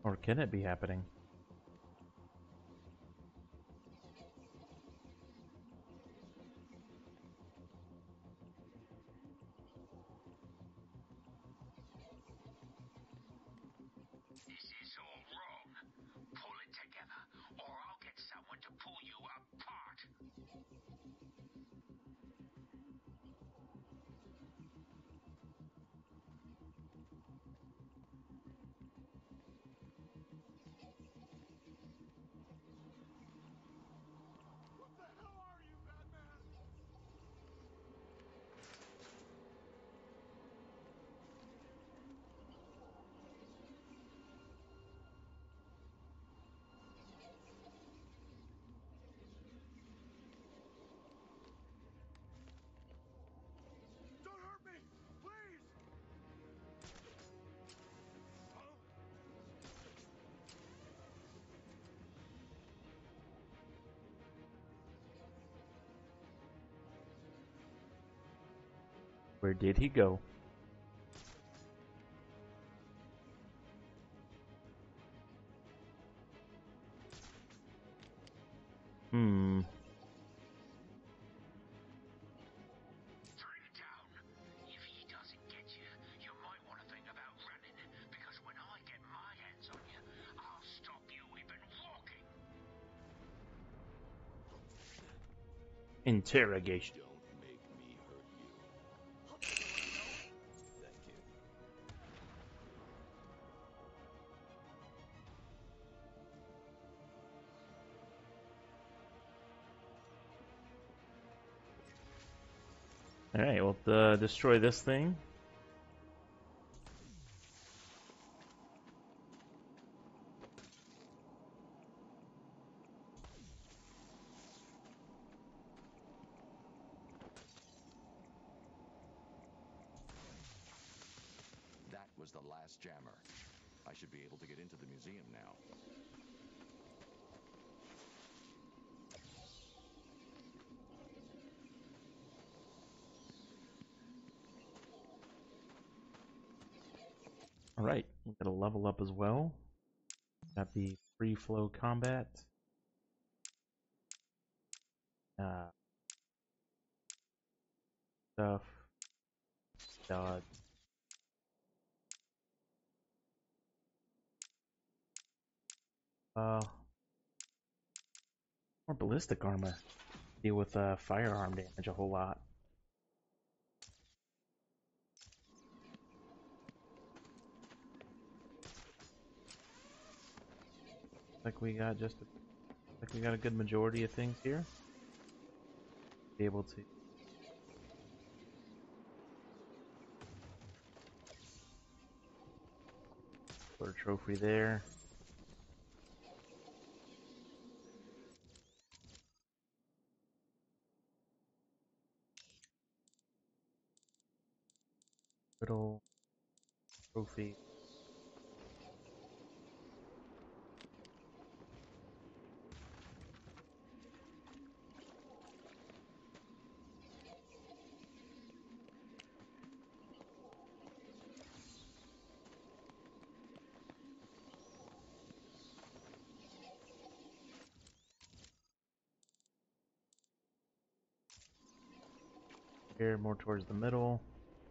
Or can it be happening? This is all wrong. Pull it together, or I'll get someone to pull you apart. What the hell are you, Batman? Don't hurt me, please! Huh? Where did he go? Hmm. Down. If he doesn't get you, you might want to think about running, because when I get my hands on you, I'll stop you even walking. Interrogation. Don't make me hurt you. Thank you. Alright, well, uh, destroy this thing. That was the last jammer. I should be able to get into the museum now. Alright, we gotta level up as well. Got the free flow combat. Uh, stuff. Dodge. Uh, more ballistic armor. Deal with uh, firearm damage a whole lot. Like we got just a, like we got a good majority of things here. Be able to put a trophy there. Riddle trophy. Here, more towards the middle.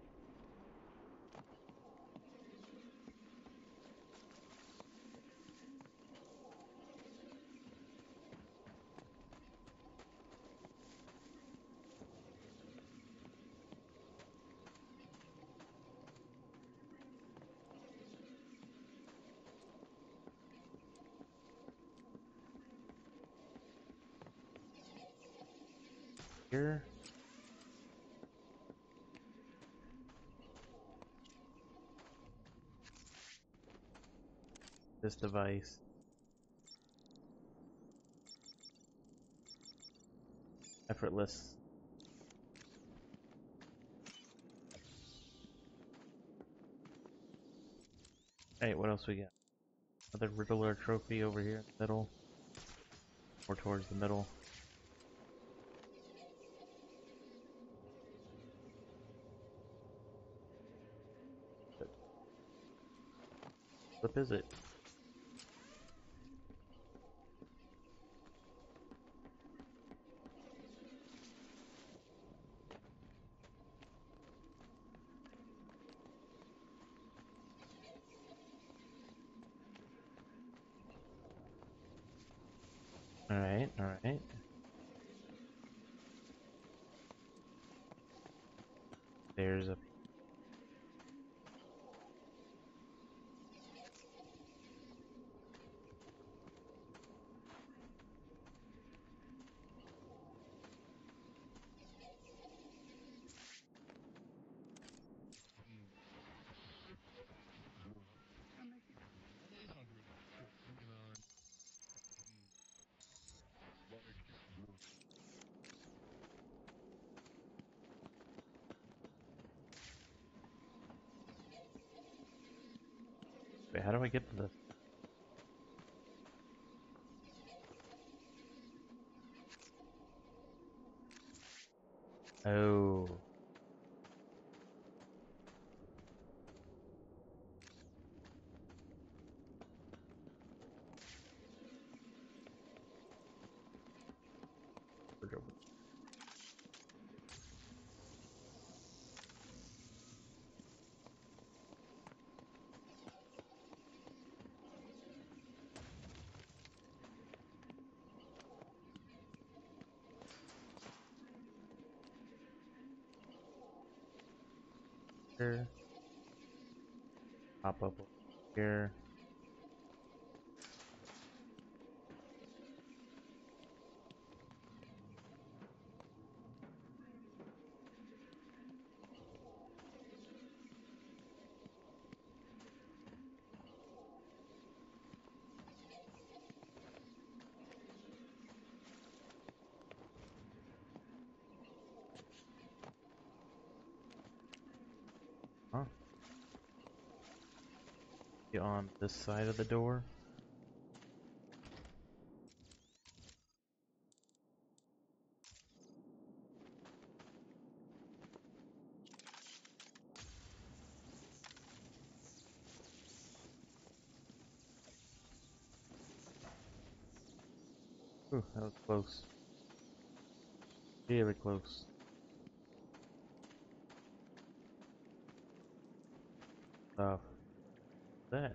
Here. This device. Effortless. Hey, what else we got? Another Riddler trophy over here in the middle. More towards the middle. What flip is it? Alright, alright. There's a... Wait, how do I get to this? Oh. Here. Pop up here. Huh? Be on this side of the door. Ooh, that was close. Really close. Stuff. That.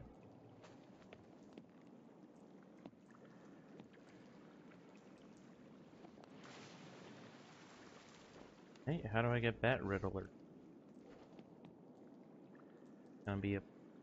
Hey, how do I get that Riddler? Gonna be a...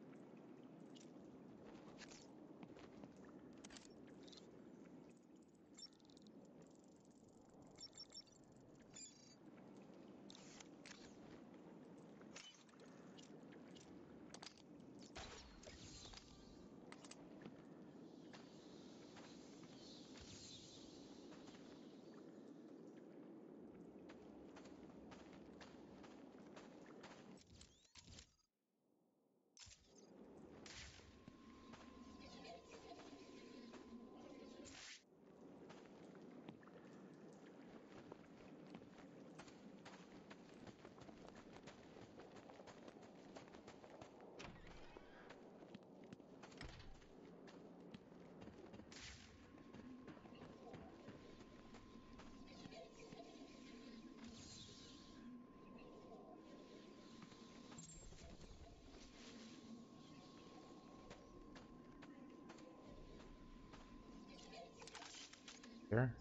Here?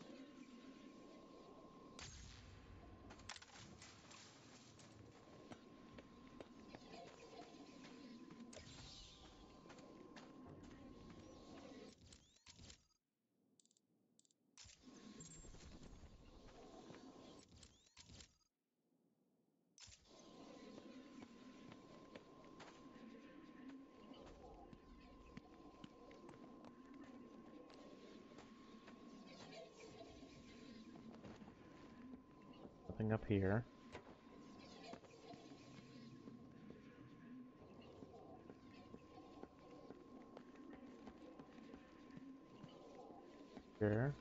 Nothing up here. Here.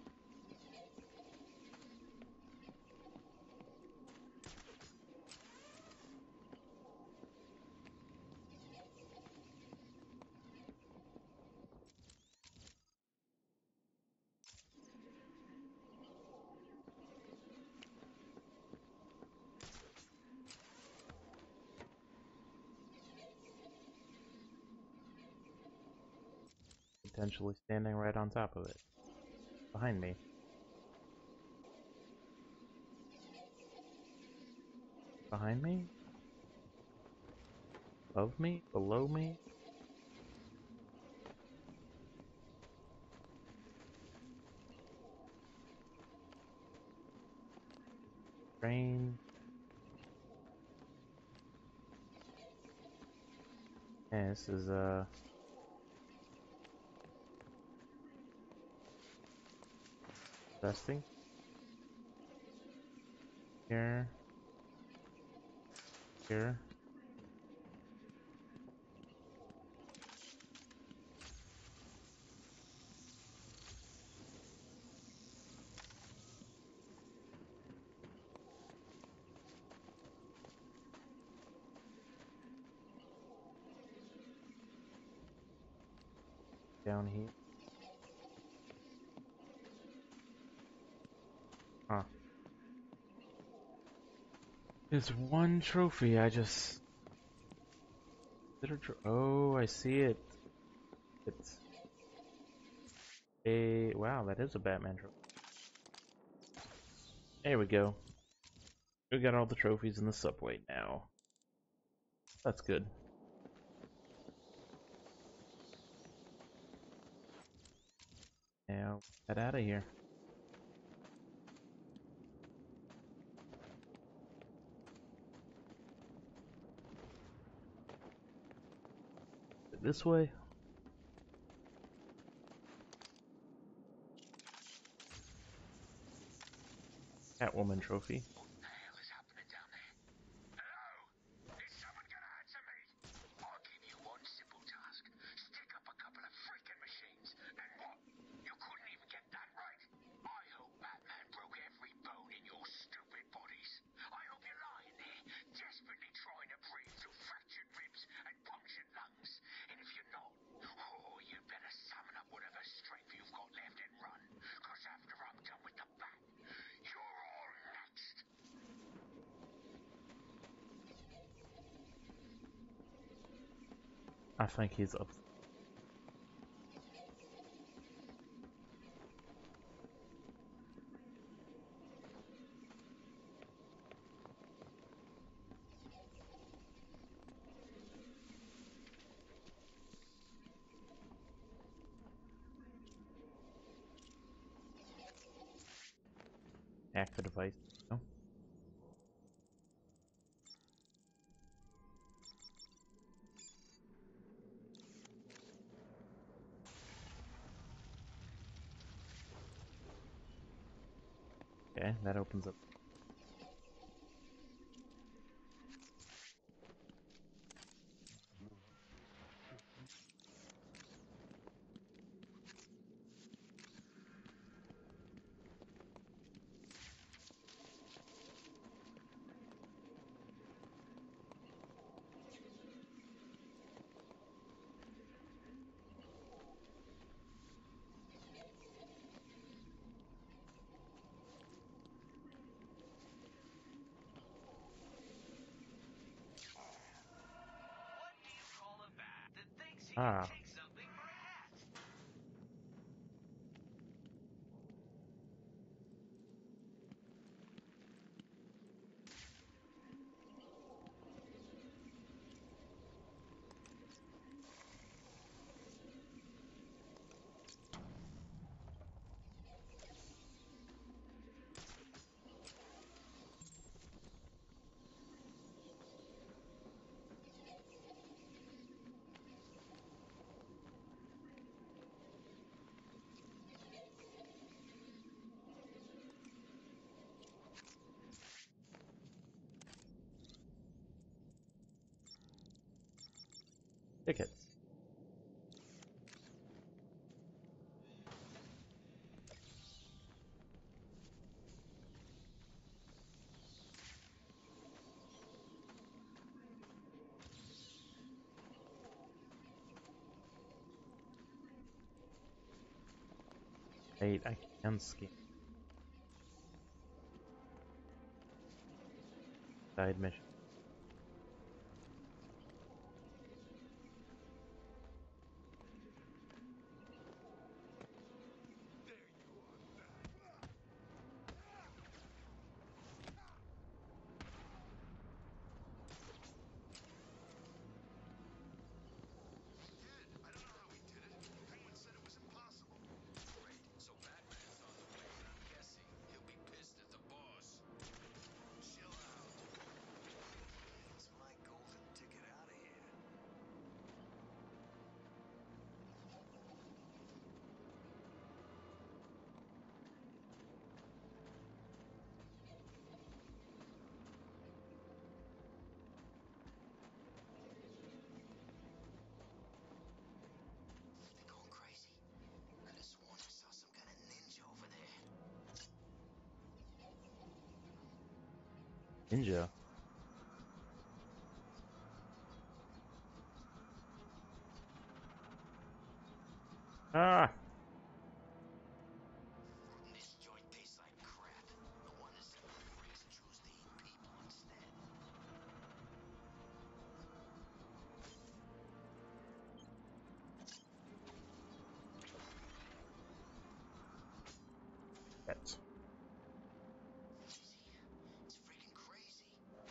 Potentially standing right on top of it. Behind me. Behind me? Above me? Below me? Train. Yeah, this is uh interesting. Here. Here. Down here. Huh. There's one trophy I just... Is it a tro oh, I see it. It's a... Wow, that is a Batman trophy. There we go. We got all the trophies in the subway now. That's good. Now, get out of here. This way? Catwoman trophy. What the hell is happening down there? Hello? Is someone gonna answer me? I'll give you one simple task. Stick up a couple of freaking machines. And what? You couldn't even get that right? I hope Batman broke every bone in your stupid bodies. I hope you're lying there, desperately trying to breathe through fractured ribs and punctured lungs. And if you're not, oh, you better summon up whatever strength you've got left and run. Cause after I'm done with the bat, you're all next. I think he's up. Hack the device. No? Okay, that opens up. What do you call a bat that thinks he Ah. can take something for a hat? Tickets. Wait, I can scan. Side mission. There you are. Ninja. Ah! This joint tastes like crap. No wonder some of the pricks choose to eat people instead. That's It's freaking crazy.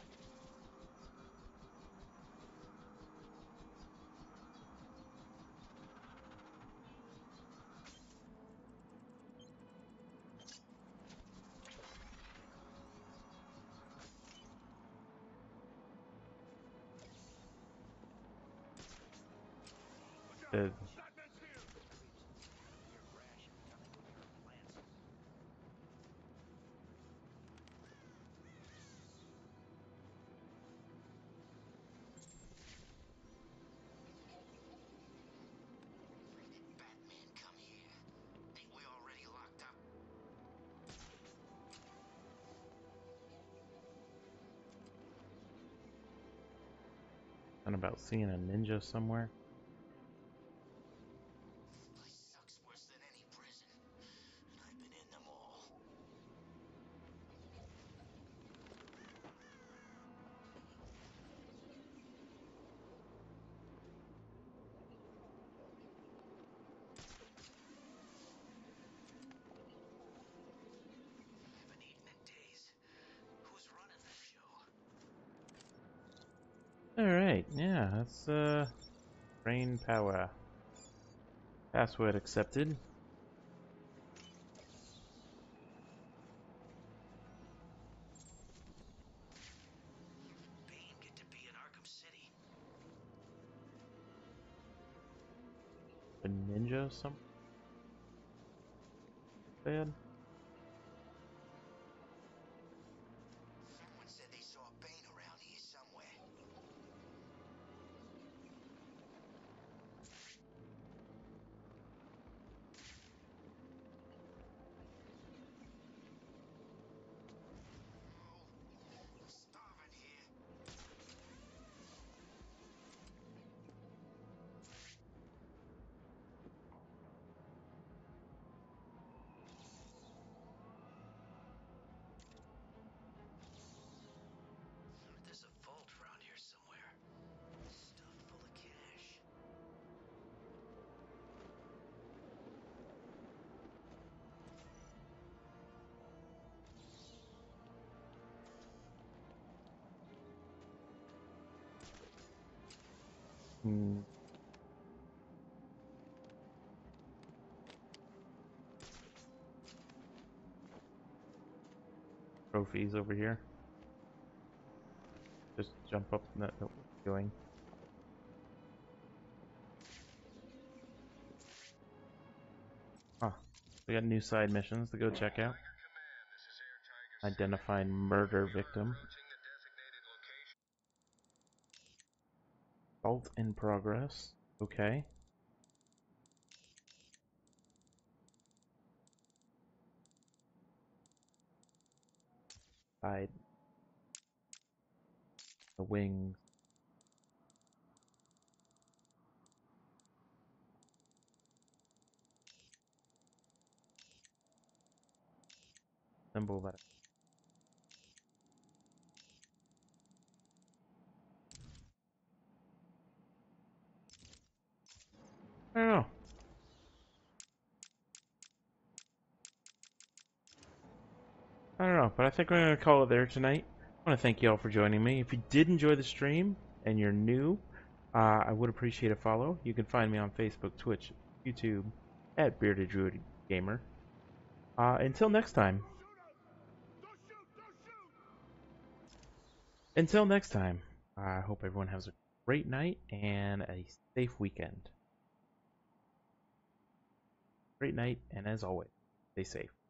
the Batman, come here. Ain't we already locked up? something about seeing a ninja somewhere. Place sucks worse than any prison. And I've been in them all. Haven't eaten in days. Who's running the show? Alright, yeah, that's uh brain power. Password accepted. Bane get to be in Arkham City. A ninja some bad? Someone said they saw Bane around here somewhere. Oh, starving here. There's a vault around here somewhere. Stuffed full of cash. Hmm. Trophies over here. Just jump up and that what we're doing. Ah, we got new side missions to go check out. Identify murder victim. Vault in progress. Okay. Hide the wings. Symbol that. I don't know. I don't know, but I think we're going to call it there tonight. I want to thank you all for joining me. If you did enjoy the stream and you're new, uh, I would appreciate a follow. You can find me on Facebook, Twitch, YouTube, at Bearded Druid Gamer. Uh, until next time. Until next time, I hope everyone has a great night and a safe weekend. Great night, and as always, stay safe.